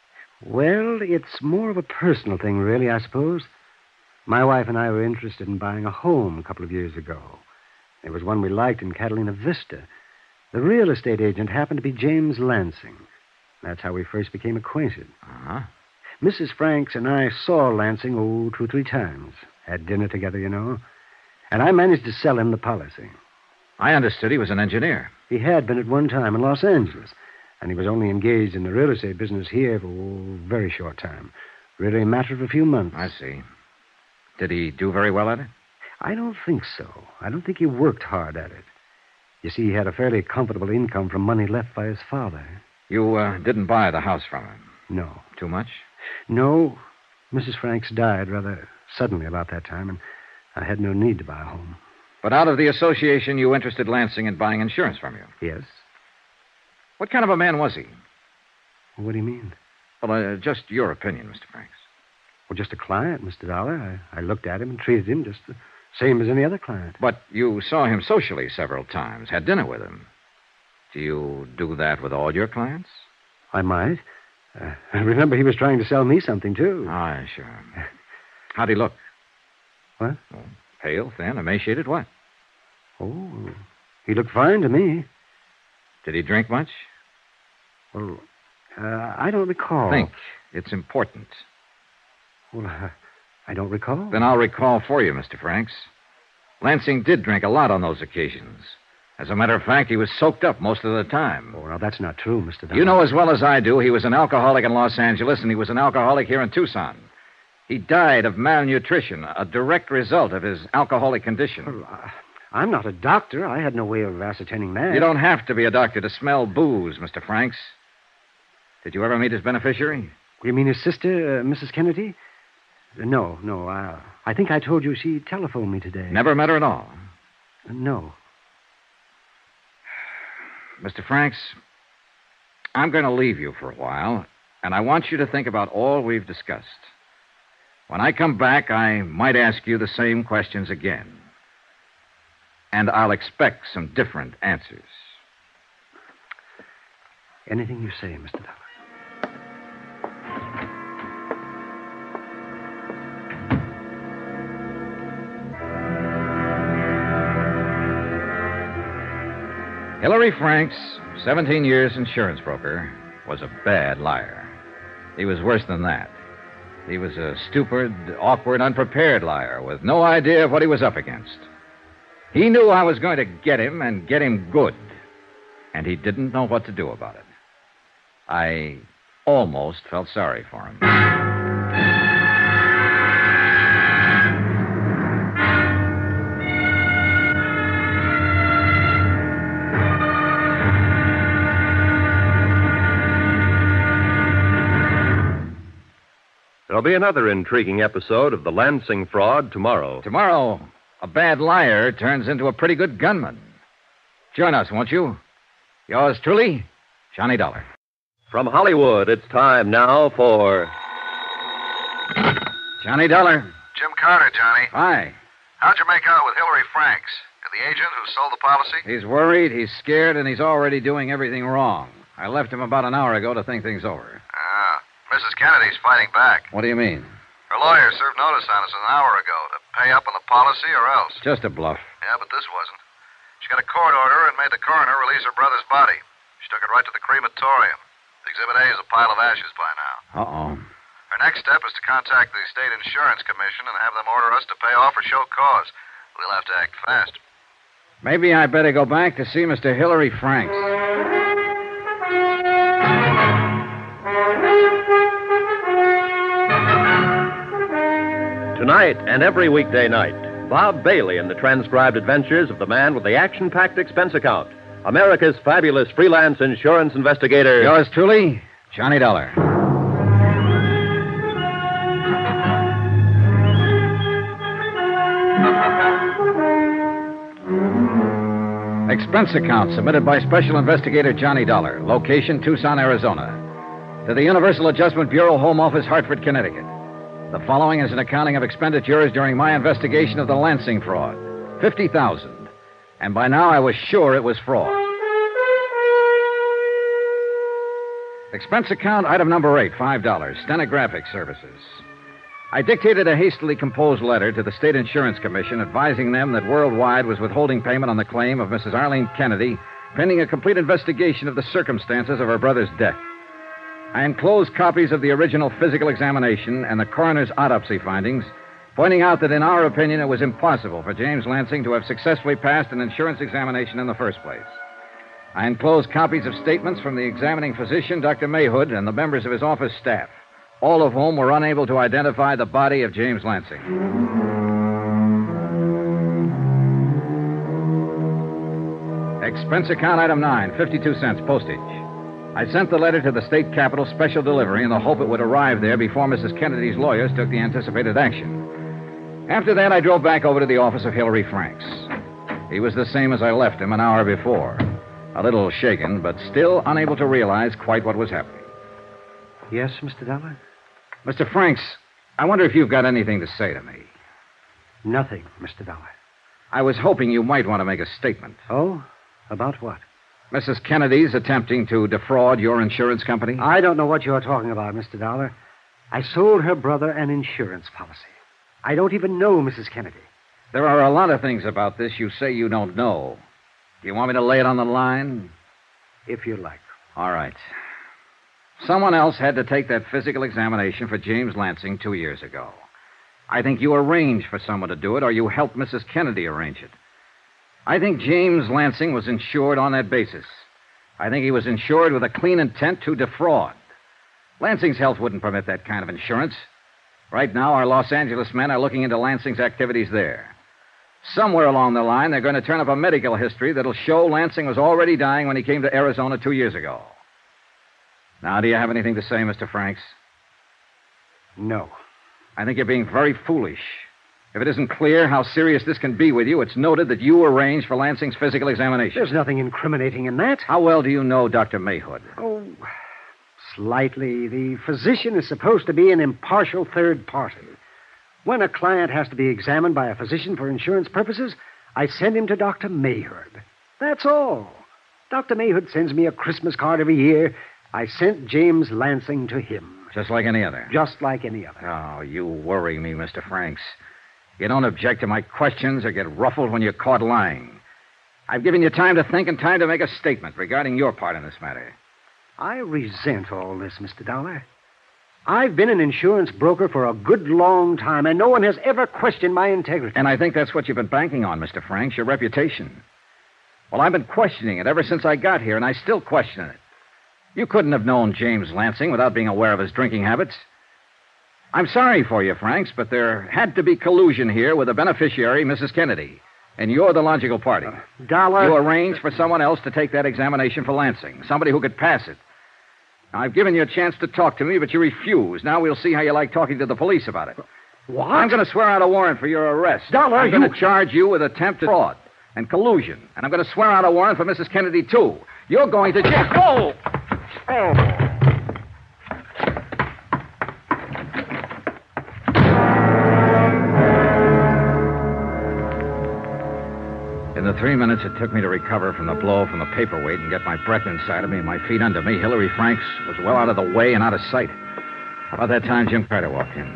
Well, it's more of a personal thing, really, I suppose. My wife and I were interested in buying a home a couple of years ago. There was one we liked in Catalina Vista. The real estate agent happened to be James Lansing. That's how we first became acquainted. Uh-huh. Mrs. Franks and I saw Lansing, 2 or 3 times. Had dinner together, you know. And I managed to sell him the policy. I understood he was an engineer. He had been at one time in Los Angeles. And he was only engaged in the real estate business here for a very short time. Really a matter of a few months. I see. Did he do very well at it? I don't think so. I don't think he worked hard at it. You see, he had a fairly comfortable income from money left by his father. You didn't buy the house from him? No. Too much? No. Mrs. Franks died rather suddenly about that time, and I had no need to buy a home. But out of the association, you interested Lansing in buying insurance from you? Yes. What kind of a man was he? What do you mean? Well, just your opinion, Mr. Franks. Well, just a client, Mr. Dollar. I looked at him and treated him just the same as any other client. But you saw him socially several times, had dinner with him. Do you do that with all your clients? I might. Remember, he was trying to sell me something, too. Ah, sure. How'd he look? What? Oh, pale, thin, emaciated, what? Oh, he looked fine to me. Did he drink much? Well, I don't recall. Think. It's important. Well, I don't recall. Then I'll recall for you, Mr. Franks. Lansing did drink a lot on those occasions. As a matter of fact, he was soaked up most of the time. Oh, now, that's not true, Mr. Dollar. You know as well as I do, he was an alcoholic in Los Angeles, and he was an alcoholic here in Tucson. He died of malnutrition, a direct result of his alcoholic condition. Well, I'm not a doctor. I had no way of ascertaining that. You don't have to be a doctor to smell booze, Mr. Franks. Did you ever meet his beneficiary? You mean his sister, Mrs. Kennedy? No. I think I told you she telephoned me today. Never met her at all? No. Mr. Franks, I'm going to leave you for a while, and I want you to think about all we've discussed. When I come back, I might ask you the same questions again. And I'll expect some different answers. Anything you say, Mr. Dollar. Hillary Franks, 17 years insurance broker, was a bad liar. He was worse than that. He was a stupid, awkward, unprepared liar with no idea of what he was up against. He knew I was going to get him and get him good, and he didn't know what to do about it. I almost felt sorry for him. There'll be another intriguing episode of the Lansing fraud tomorrow. Tomorrow, a bad liar turns into a pretty good gunman. Join us, won't you? Yours truly, Johnny Dollar. From Hollywood, it's time now for... Johnny Dollar. Jim Carter, Johnny. Hi. How'd you make out with Hillary Franks? The agent who sold the policy? He's worried, he's scared, and he's already doing everything wrong. I left him about an hour ago to think things over. Mrs. Kennedy's fighting back. What do you mean? Her lawyer served notice on us an hour ago to pay up on the policy or else. Just a bluff. Yeah, but this wasn't. She got a court order and made the coroner release her brother's body. She took it right to the crematorium. Exhibit A is a pile of ashes by now. Uh-oh. Her next step is to contact the State Insurance Commission and have them order us to pay off or show cause. We'll have to act fast. Maybe I better go back to see Mr. Hillary Franks. Tonight and every weekday night, Bob Bailey in the transcribed adventures of the man with the action-packed expense account. America's fabulous freelance insurance investigator. Yours truly, Johnny Dollar. Expense account submitted by Special Investigator Johnny Dollar. Location, Tucson, Arizona. To the Universal Adjustment Bureau, Home Office, Hartford, Connecticut. The following is an accounting of expenditures during my investigation of the Lansing fraud. $50,000. And by now I was sure it was fraud. Expense account, item number 8, $5. Stenographic services. I dictated a hastily composed letter to the State Insurance Commission advising them that Worldwide was withholding payment on the claim of Mrs. Arlene Kennedy, pending a complete investigation of the circumstances of her brother's death. I enclosed copies of the original physical examination and the coroner's autopsy findings, pointing out that in our opinion it was impossible for James Lansing to have successfully passed an insurance examination in the first place. I enclosed copies of statements from the examining physician, Dr. Mayhood, and the members of his office staff, all of whom were unable to identify the body of James Lansing. Expense account item 9, 52 cents, postage. I sent the letter to the state capitol special delivery in the hope it would arrive there before Mrs. Kennedy's lawyers took the anticipated action. After that, I drove back over to the office of Hillary Franks. He was the same as I left him an hour before. A little shaken, but still unable to realize quite what was happening. Yes, Mr. Dollar? Mr. Franks, I wonder if you've got anything to say to me. Nothing, Mr. Dollar. I was hoping you might want to make a statement. Oh? About what? Mrs. Kennedy's attempting to defraud your insurance company? I don't know what you're talking about, Mr. Dollar. I sold her brother an insurance policy. I don't even know Mrs. Kennedy. There are a lot of things about this you say you don't know. Do you want me to lay it on the line? If you like. All right. Someone else had to take that physical examination for James Lansing 2 years ago. I think you arranged for someone to do it, or you helped Mrs. Kennedy arrange it. I think James Lansing was insured on that basis. I think he was insured with a clean intent to defraud. Lansing's health wouldn't permit that kind of insurance. Right now, our Los Angeles men are looking into Lansing's activities there. Somewhere along the line, they're going to turn up a medical history that'll show Lansing was already dying when he came to Arizona 2 years ago. Now, do you have anything to say, Mr. Franks? No. I think you're being very foolish. If it isn't clear how serious this can be with you, it's noted that you arranged for Lansing's physical examination. There's nothing incriminating in that. How well do you know Dr. Mayhood? Oh, slightly. The physician is supposed to be an impartial third party. When a client has to be examined by a physician for insurance purposes, I send him to Dr. Mayhood. That's all. Dr. Mayhood sends me a Christmas card every year. I sent James Lansing to him. Just like any other? Just like any other. Oh, you worry me, Mr. Franks. You don't object to my questions or get ruffled when you're caught lying. I've given you time to think and time to make a statement regarding your part in this matter. I resent all this, Mr. Dollar. I've been an insurance broker for a good long time, and no one has ever questioned my integrity. And I think that's what you've been banking on, Mr. Franks, your reputation. Well, I've been questioning it ever since I got here, and I still question it. You couldn't have known James Lansing without being aware of his drinking habits. I'm sorry for you, Franks, but there had to be collusion here with the beneficiary, Mrs. Kennedy. And you're the logical party. Dollar. You arranged for someone else to take that examination for Lansing, somebody who could pass it. Now, I've given you a chance to talk to me, but you refuse. Now we'll see how you like talking to the police about it. What? I'm going to swear out a warrant for your arrest. Dollar, I'm going to charge you with attempted fraud and collusion. And I'm going to swear out a warrant for Mrs. Kennedy, too. You're going to jail. Oh! Oh! In the 3 minutes it took me to recover from the blow from the paperweight and get my breath inside of me and my feet under me, Hillary Franks was well out of the way and out of sight. About that time, Jim Carter walked in.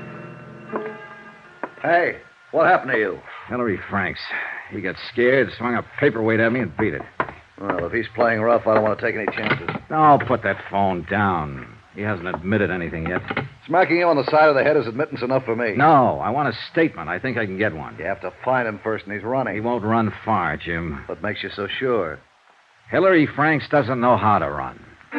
Hey, what happened to you? Hillary Franks. He got scared, swung a paperweight at me, and beat it. Well, if he's playing rough, I don't want to take any chances. Oh, put that phone down. He hasn't admitted anything yet. Smacking you on the side of the head is admittance enough for me. No, I want a statement. I think I can get one. You have to find him first, and he's running. He won't run far, Jim. What makes you so sure? Hillary Franks doesn't know how to run.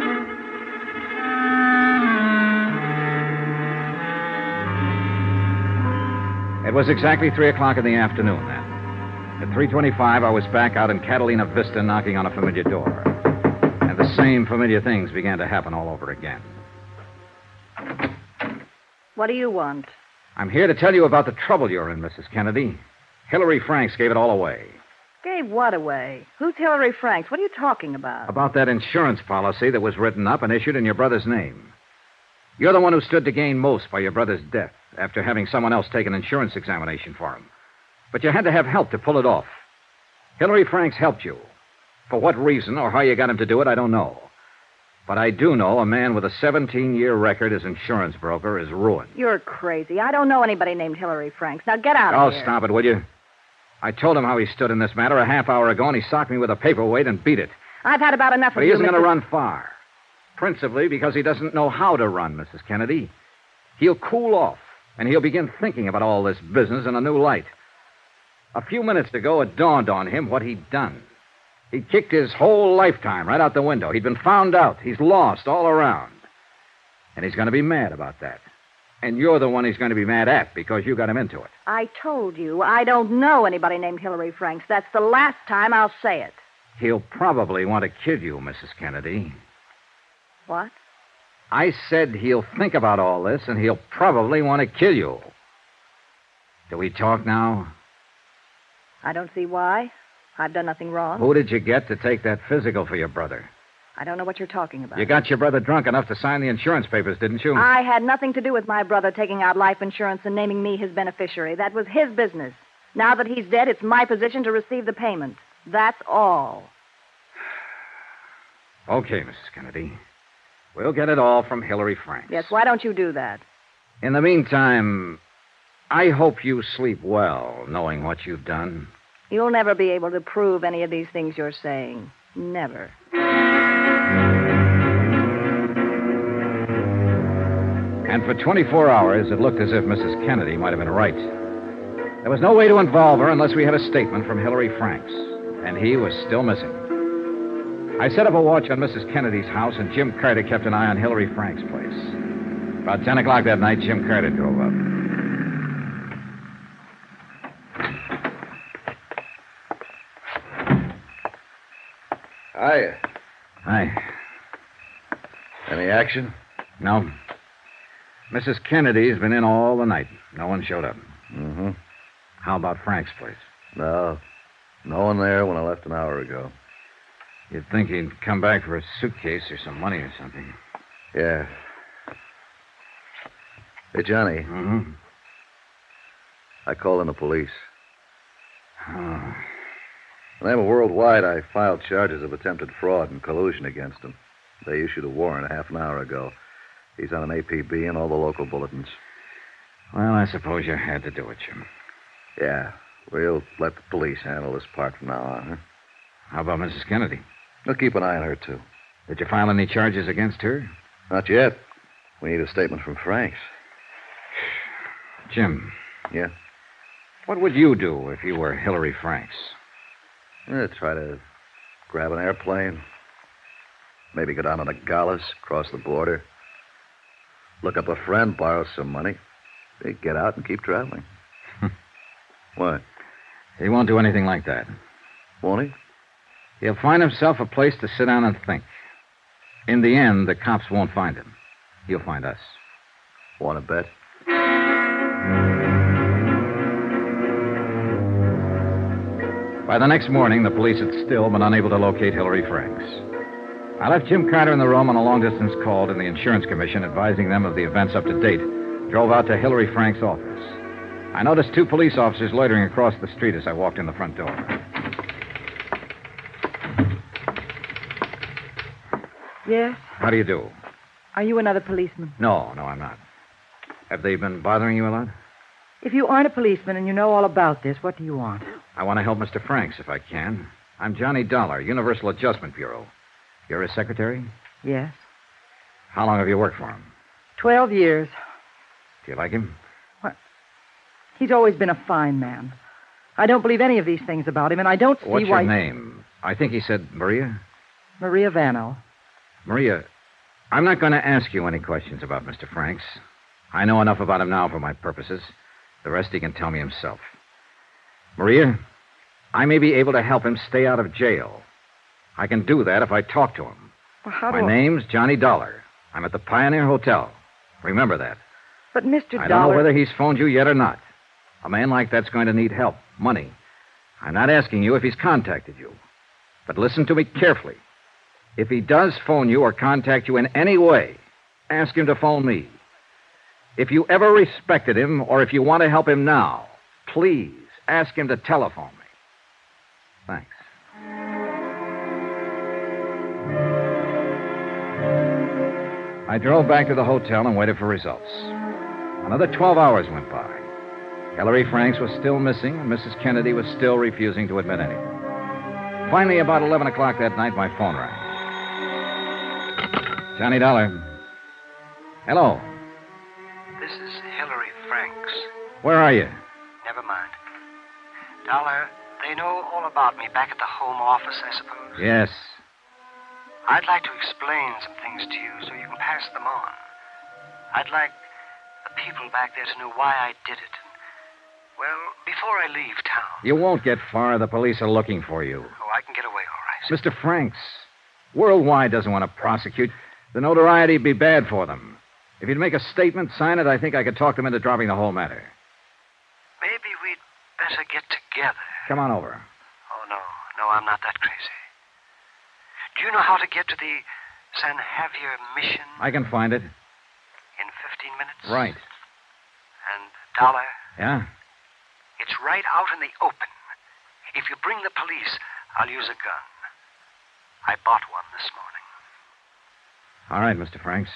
It was exactly 3 o'clock in the afternoon then. At 3:25, I was back out in Catalina Vista knocking on a familiar door. And the same familiar things began to happen all over again. What do you want? I'm here to tell you about the trouble you're in, Mrs. Kennedy. Hillary Franks gave it all away. Gave what away? Who's Hillary Franks? What are you talking about? About that insurance policy that was written up and issued in your brother's name. You're the one who stood to gain most by your brother's death after having someone else take an insurance examination for him. But you had to have help to pull it off. Hillary Franks helped you. For what reason or how you got him to do it, I don't know. But I do know a man with a 17-year record as insurance broker is ruined. You're crazy. I don't know anybody named Hillary Franks. Now get out of here. Oh, stop it, will you? I told him how he stood in this matter a half hour ago, and he socked me with a paperweight and beat it. I've had about enough But of he you, isn't going to Mr. run far. Principally because he doesn't know how to run, Mrs. Kennedy. He'll cool off, and he'll begin thinking about all this business in a new light. A few minutes ago, it dawned on him what he'd done. He'd kicked his whole lifetime right out the window. He'd been found out. He's lost all around. And he's going to be mad about that. And you're the one he's going to be mad at because you got him into it. I told you, I don't know anybody named Hillary Franks. That's the last time I'll say it. He'll probably want to kill you, Mrs. Kennedy. What? I said he'll think about all this, and he'll probably want to kill you. Do we talk now? I don't see why. I've done nothing wrong. Who did you get to take that physical for your brother? I don't know what you're talking about. You got your brother drunk enough to sign the insurance papers, didn't you? I had nothing to do with my brother taking out life insurance and naming me his beneficiary. That was his business. Now that he's dead, it's my position to receive the payment. That's all. Okay, Mrs. Kennedy. We'll get it all from Hillary Franks. Yes, why don't you do that? In the meantime, I hope you sleep well, knowing what you've done. You'll never be able to prove any of these things you're saying. Never. And for 24 hours, it looked as if Mrs. Kennedy might have been right. There was no way to involve her unless we had a statement from Hillary Franks, and he was still missing. I set up a watch on Mrs. Kennedy's house, and Jim Carter kept an eye on Hillary Franks' place. About 10 o'clock that night, Jim Carter drove up. Hiya. Hi. Any action? No. Mrs. Kennedy's been in all the night. No one showed up. Mm-hmm. How about Frank's place? No. No one there when I left an hour ago. You'd think he'd come back for a suitcase or some money or something. Yeah. Hey, Johnny. Mm-hmm. I called in the police. Oh. In the name of Worldwide, I filed charges of attempted fraud and collusion against him. They issued a warrant half an hour ago. He's on an APB and all the local bulletins. Well, I suppose you had to do it, Jim. Yeah. We'll let the police handle this part from now on, huh? How about Mrs. Kennedy? We'll keep an eye on her, too. Did you file any charges against her? Not yet. We need a statement from Franks. Jim. Yeah? What would you do if you were Hillary Franks? Try to grab an airplane. Maybe go down to Nogales, cross the border. Look up a friend, borrow some money. Get out and keep traveling. What? He won't do anything like that. Won't he? He'll find himself a place to sit down and think. In the end, the cops won't find him. He'll find us. Want to bet? By the next morning, the police had still been unable to locate Hillary Franks. I left Jim Carter in the room on a long-distance call to the Insurance Commission, advising them of the events up to date. Drove out to Hillary Franks' office. I noticed 2 police officers loitering across the street as I walked in the front door. Yes? How do you do? Are you another policeman? No, I'm not. Have they been bothering you a lot? If you aren't a policeman and you know all about this, what do you want? I want to help Mr. Franks if I can. I'm Johnny Dollar, Universal Adjustment Bureau. You're his secretary? Yes. How long have you worked for him? 12 years. Do you like him? He's always been a fine man. I don't believe any of these things about him, and I don't see What's why... your name? I think he said Maria? Maria Vano. Maria, I'm not going to ask you any questions about Mr. Franks. I know enough about him now for my purposes. The rest he can tell me himself. Maria, I may be able to help him stay out of jail. I can do that if I talk to him. Well, how My do name's Johnny Dollar. I'm at the Pioneer Hotel. Remember that. But Mr. I Dollar... don't know whether he's phoned you yet or not. A man like that's going to need help, money. I'm not asking you if he's contacted you. But listen to me carefully. If he does phone you or contact you in any way, ask him to phone me. If you ever respected him or if you want to help him now, please ask him to telephone me. Thanks. I drove back to the hotel and waited for results. Another 12 hours went by. Hillary Franks was still missing, and Mrs. Kennedy was still refusing to admit anything. Finally, about 11 o'clock that night, my phone rang. Johnny Dollar. Hello. This is Hillary Franks. Where are you? Never mind. Dollar, they know all about me back at the Home Office, I suppose? Yes. I'd like to explain some things to you so you can pass them on. I'd like the people back there to know why I did it. Well, before I leave town... You won't get far. The police are looking for you. Oh, I can get away all right. Mr. Franks, Worldwide doesn't want to prosecute. The notoriety would be bad for them. If you'd make a statement, sign it, I think I could talk them into dropping the whole matter. Maybe we'd better get together. Come on over. Oh, no, I'm not that crazy. Do you know how to get to the San Javier Mission? I can find it. In 15 minutes? Right. And Dollar? Yeah? It's right out in the open. If you bring the police, I'll use a gun. I bought one this morning. All right, Mr. Franks.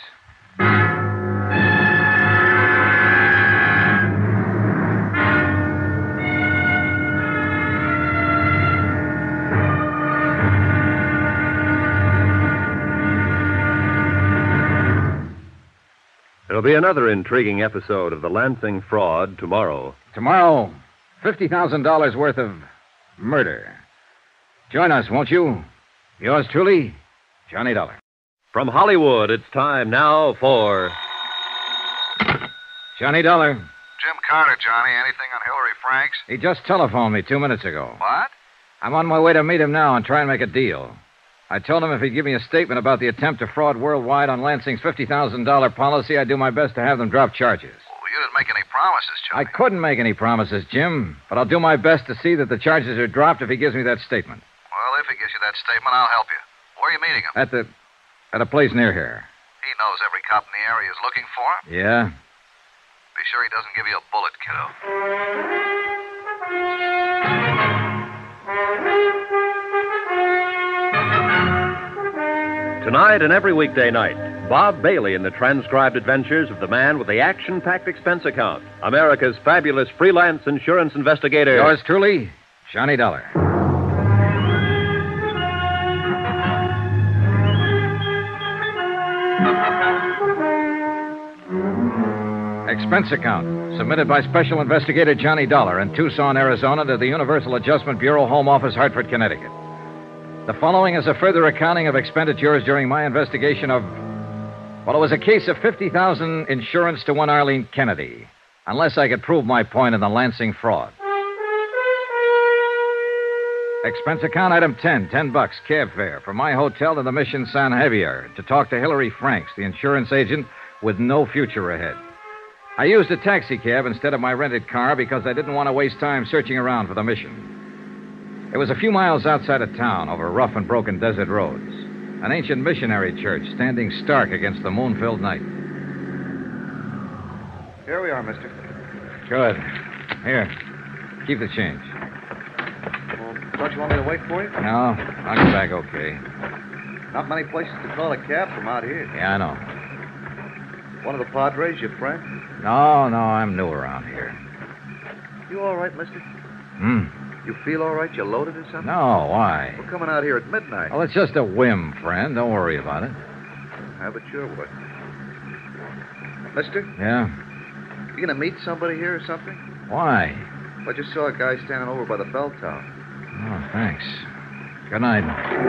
There'll be another intriguing episode of the Lansing Fraud tomorrow. Tomorrow, $50,000 worth of murder. Join us, won't you? Yours truly, Johnny Dollar. From Hollywood, it's time now for... Johnny Dollar. Jim Carter, Johnny. Anything on Hillary Franks? He just telephoned me 2 minutes ago. What? I'm on my way to meet him now and try and make a deal. I told him if he'd give me a statement about the attempt to fraud Worldwide on Lansing's $50,000 policy, I'd do my best to have them drop charges. Well, you didn't make any promises, Johnny. I couldn't make any promises, Jim, but I'll do my best to see that the charges are dropped if he gives me that statement. Well, if he gives you that statement, I'll help you. Where are you meeting him? At a place near here. He knows every cop in the area is looking for him. Yeah? Be sure he doesn't give you a bullet, kiddo. Tonight and every weekday night, Bob Bailey in the transcribed adventures of the man with the action-packed expense account, America's fabulous freelance insurance investigator. Yours truly, Johnny Dollar. Expense account, submitted by Special Investigator Johnny Dollar in Tucson, Arizona, to the Universal Adjustment Bureau, Home Office, Hartford, Connecticut. The following is a further accounting of expenditures during my investigation of... Well, it was a case of $50,000 insurance to one Arlene Kennedy, unless I could prove my point in the Lansing fraud. Expense account item 10, $10, cab fare from my hotel to the Mission San Javier to talk to Hillary Franks, the insurance agent with no future ahead. I used a taxi cab instead of my rented car because I didn't want to waste time searching around for the mission. It was a few miles outside of town over rough and broken desert roads. An ancient missionary church standing stark against the moon-filled night. Here we are, mister. Good. Here, keep the change. Well, don't you want me to wait for you? No, I'll get back okay. Not many places to call a cab from out here. Yeah, I know. One of the Padres, your friend? No, I'm new around here. You all right, mister? You feel all right? You loaded or something? No, why? We're coming out here at midnight. Well, it's just a whim, friend. Don't worry about it. I bet sure would. Mister, Yeah? you gonna meet somebody here or something? Why? I just saw a guy standing over by the bell tower. Oh, thanks. Good night.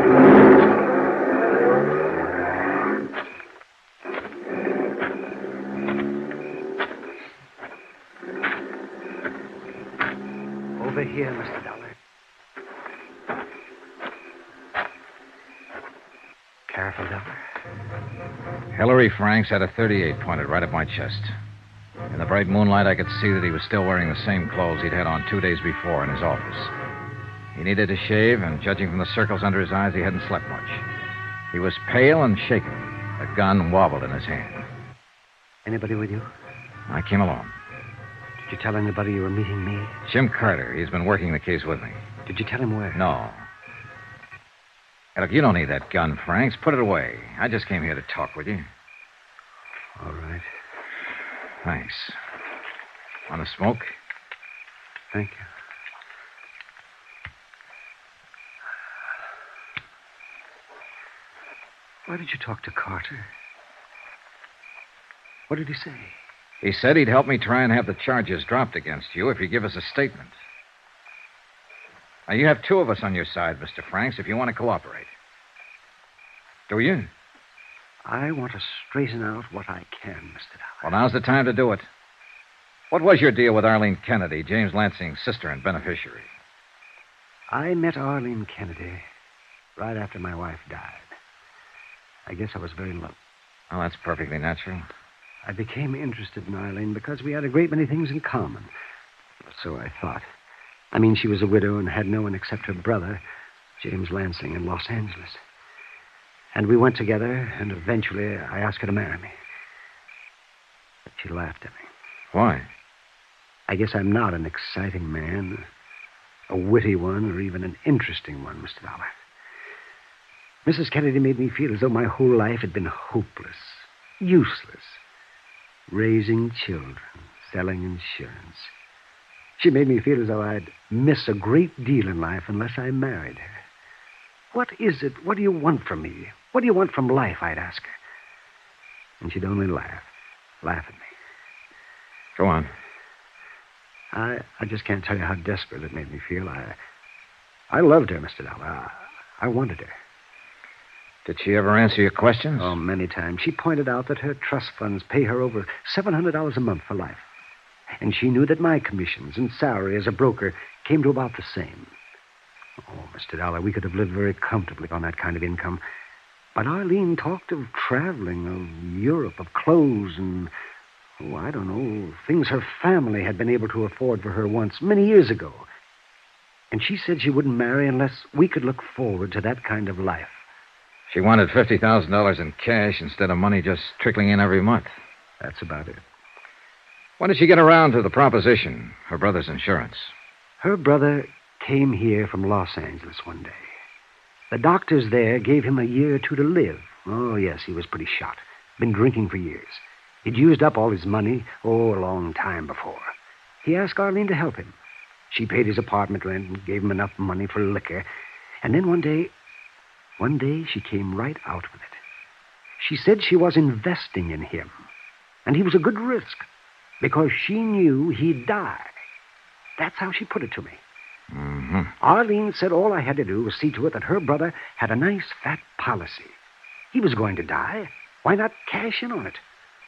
Over here, Mr. Dollar. Careful, Dollar. Hillary Franks had a .38 pointed right at my chest. In the bright moonlight, I could see that he was still wearing the same clothes he'd had on 2 days before in his office. He needed to shave, and judging from the circles under his eyes, he hadn't slept much. He was pale and shaken. The gun wobbled in his hand. Anybody with you? I came along. Did you tell anybody you were meeting me? Jim Carter. He's been working the case with me. Did you tell him where? No. Hey, look, you don't need that gun, Franks. Put it away. I just came here to talk with you. All right. Thanks. Want to smoke? Thank you. Why did you talk to Carter? What did he say? He said he'd help me try and have the charges dropped against you if you give us a statement. Now, you have 2 of us on your side, Mr. Franks, if you want to cooperate. Do you? I want to straighten out what I can, Mr. Dollar. Well, now's the time to do it. What was your deal with Arlene Kennedy, James Lansing's sister and beneficiary? I met Arlene Kennedy right after my wife died. I guess I was very low. Oh, that's perfectly natural. I became interested in Arlene because we had a great many things in common. So I thought. I mean, she was a widow and had no one except her brother, James Lansing, in Los Angeles. And we went together, and eventually I asked her to marry me. But she laughed at me. Why? I guess I'm not an exciting man, a witty one, or even an interesting one, Mr. Dollar. Mrs. Kennedy made me feel as though my whole life had been hopeless, useless. Raising children, selling insurance. She made me feel as though I'd miss a great deal in life unless I married her. What is it? What do you want from me? What do you want from life? I'd ask her. And she'd only laugh at me. Go on. I just can't tell you how desperate it made me feel. I loved her, Mr. Dollar. I wanted her. Did she ever answer your questions? Oh, many times. She pointed out that her trust funds pay her over $700 a month for life. And she knew that my commissions and salary as a broker came to about the same. Oh, Mr. Dollar, we could have lived very comfortably on that kind of income. But Arlene talked of traveling, of Europe, of clothes, and, oh, I don't know, things her family had been able to afford for her once, many years ago. And she said she wouldn't marry unless we could look forward to that kind of life. She wanted $50,000 in cash instead of money just trickling in every month. That's about it. When did she get around to the proposition, her brother's insurance? Her brother came here from Los Angeles one day. The doctors there gave him a year or 2 to live. Oh, yes, he was pretty shot. Been drinking for years. He'd used up all his money, a long time before. He asked Arlene to help him. She paid his apartment rent and gave him enough money for liquor. And then one day, she came right out with it. She said she was investing in him. And he was a good risk, because she knew he'd die. That's how she put it to me. Mm-hmm. Arlene said all I had to do was see to it that her brother had a nice fat policy. He was going to die. Why not cash in on it?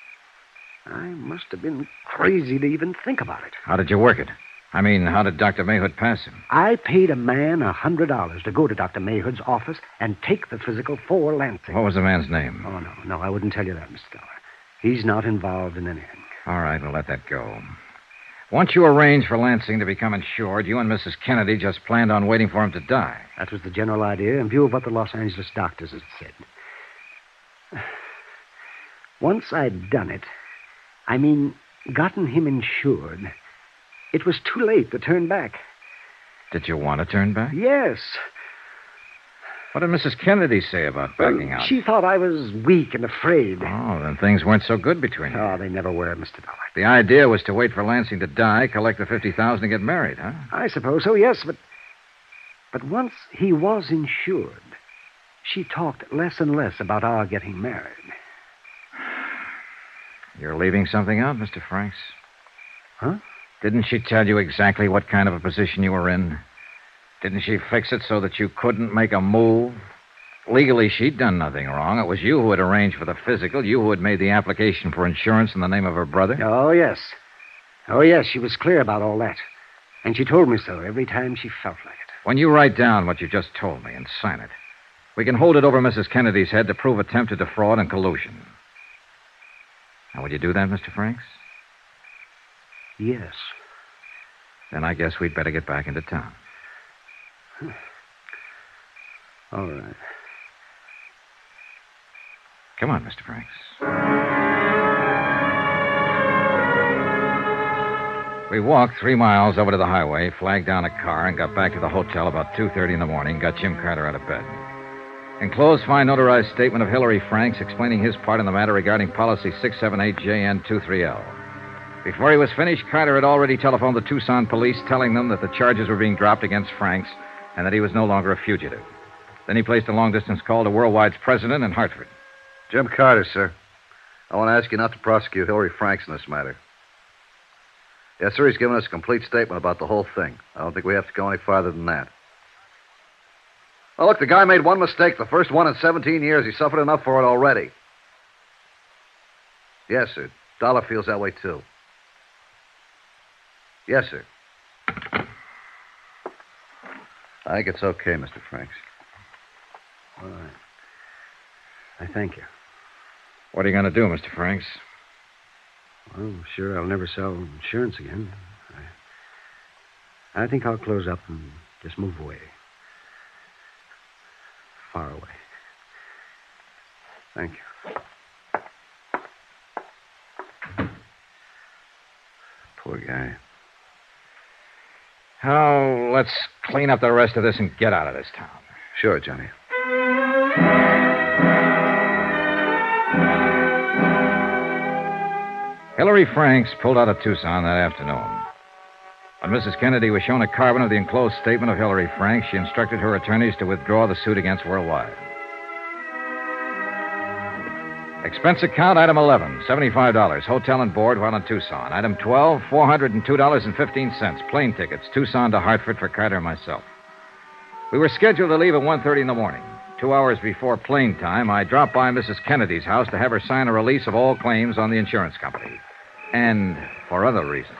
I must have been crazy to even think about it. How did you work it? I mean, how did Dr. Mayhood pass him? I paid a man $100 to go to Dr. Mayhood's office and take the physical for Lansing. What was the man's name? Oh, no, I wouldn't tell you that, Mr. Dollar. He's not involved in anything. All right, we'll let that go. Once you arranged for Lansing to become insured, you and Mrs. Kennedy just planned on waiting for him to die. That was the general idea in view of what the Los Angeles doctors had said. Once I'd done it, gotten him insured, it was too late to turn back. Did you want to turn back? Yes. What did Mrs. Kennedy say about backing out? She thought I was weak and afraid. Oh, then things weren't so good between you. Oh, they never were, Mr. Dollar. The idea was to wait for Lansing to die, collect the $50,000 and get married, huh? I suppose so, yes, but once he was insured, she talked less and less about our getting married. You're leaving something out, Mr. Franks. Huh? Didn't she tell you exactly what kind of a position you were in? Didn't she fix it so that you couldn't make a move? Legally, she'd done nothing wrong. It was you who had arranged for the physical, you who had made the application for insurance in the name of her brother. Oh, yes. Oh, yes, she was clear about all that. And she told me so every time she felt like it. When you write down what you just told me and sign it, we can hold it over Mrs. Kennedy's head to prove attempted defraud and collusion. Now, will you do that, Mr. Franks? Yes. Then I guess we'd better get back into town. All right. Come on, Mr. Franks. We walked 3 miles over to the highway, flagged down a car, and got back to the hotel about 2:30 in the morning, got Jim Carter out of bed. Enclosed, fine notarized statement of Hillary Franks explaining his part in the matter regarding policy 678JN23L. Before he was finished, Carter had already telephoned the Tucson police, telling them that the charges were being dropped against Franks and that he was no longer a fugitive. Then he placed a long-distance call to Worldwide's president in Hartford. Jim Carter, sir. I want to ask you not to prosecute Hillary Franks in this matter. Yes, sir, he's given us a complete statement about the whole thing. I don't think we have to go any farther than that. Oh, look, the guy made one mistake, the first one in 17 years. He suffered enough for it already. Yes, sir. Dollar feels that way, too. Yes, sir. I think it's okay, Mr. Franks. All right. I thank you. What are you going to do, Mr. Franks? Well, sure, I'll never sell insurance again. I think I'll close up and just move away. Far away. Thank you. Poor guy. Oh, let's clean up the rest of this and get out of this town. Sure, Johnny. Hillary Franks pulled out of Tucson that afternoon. When Mrs. Kennedy was shown a carbon of the enclosed statement of Hillary Franks, she instructed her attorneys to withdraw the suit against Worldwide. Expense account, item 11, $75, hotel and board while in Tucson. Item 12, $402.15, plane tickets, Tucson to Hartford for Carter and myself. We were scheduled to leave at 1:30 in the morning. 2 hours before plane time, I dropped by Mrs. Kennedy's house to have her sign a release of all claims on the insurance company. And for other reasons.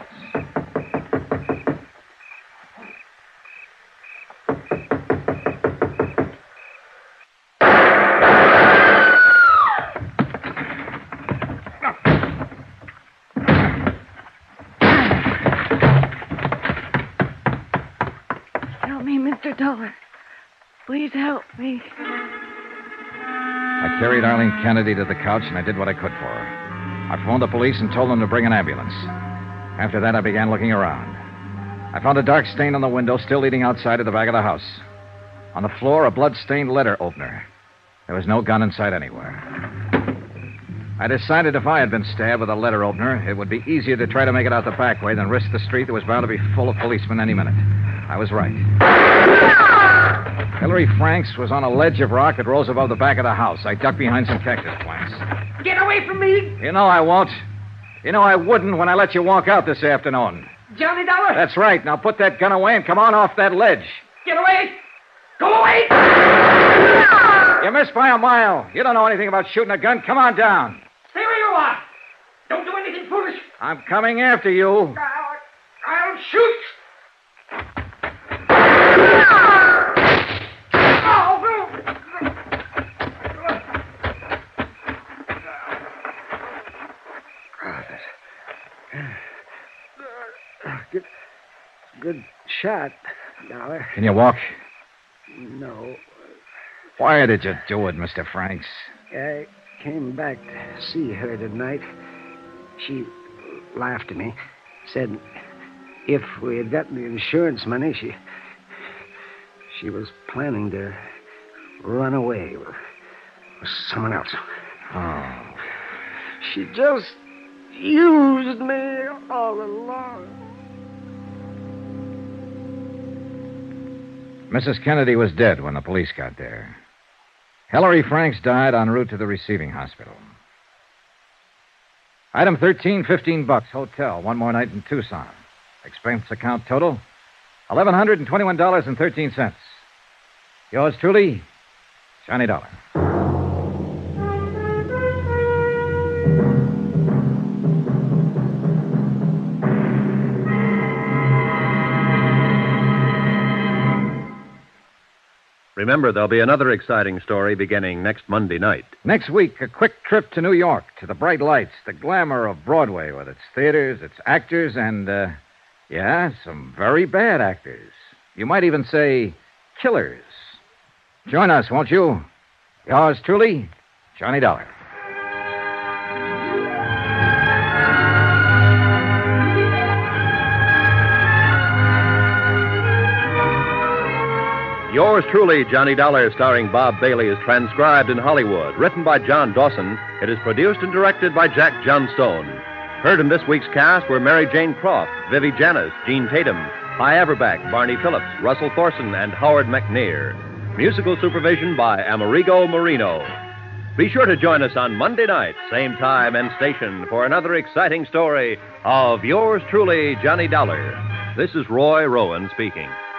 Help me, Mr. Dollar. Please help me. I carried Arlene Kennedy to the couch, and I did what I could for her. I phoned the police and told them to bring an ambulance. After that, I began looking around. I found a dark stain on the window still leading outside of the back of the house. On the floor, a blood-stained letter opener. There was no gun in sight anywhere. I decided if I had been stabbed with a letter opener, it would be easier to try to make it out the back way than risk the street that was bound to be full of policemen any minute. I was right. Hillary Franks was on a ledge of rock that rose above the back of the house. I ducked behind some cactus plants. Get away from me! You know I won't. You know I wouldn't when I let you walk out this afternoon. Johnny Dollar! That's right. Now put that gun away and come on off that ledge. Get away! Go away! You missed by a mile. You don't know anything about shooting a gun. Come on down. Stay where you are! Don't do anything foolish! I'm coming after you. I'll shoot! Good shot, Dollar. Can you walk? No. Why did you do it, Mr. Franks? I came back to see her tonight. She laughed at me, said if we had gotten the insurance money, she was planning to run away with someone else. Oh. She just used me all along. Mrs. Kennedy was dead when the police got there. Hillary Franks died en route to the receiving hospital. Item 13, $15, hotel. One more night in Tucson. Expense account total, $1,121.13. Yours truly, Johnny Dollar. Remember, there'll be another exciting story beginning next Monday night. Next week, a quick trip to New York, to the bright lights, the glamour of Broadway with its theaters, its actors, and, some very bad actors. You might even say killers. Join us, won't you? Yours truly, Johnny Dollar. Yours truly, Johnny Dollar, starring Bob Bailey, is transcribed in Hollywood. Written by John Dawson, it is produced and directed by Jack Johnstone. Heard in this week's cast were Mary Jane Croft, Vivi Janis, Gene Tatum, Hy Averback, Barney Phillips, Russell Thorson, and Howard McNear. Musical supervision by Amerigo Marino. Be sure to join us on Monday night, same time and station, for another exciting story of Yours truly, Johnny Dollar. This is Roy Rowan speaking.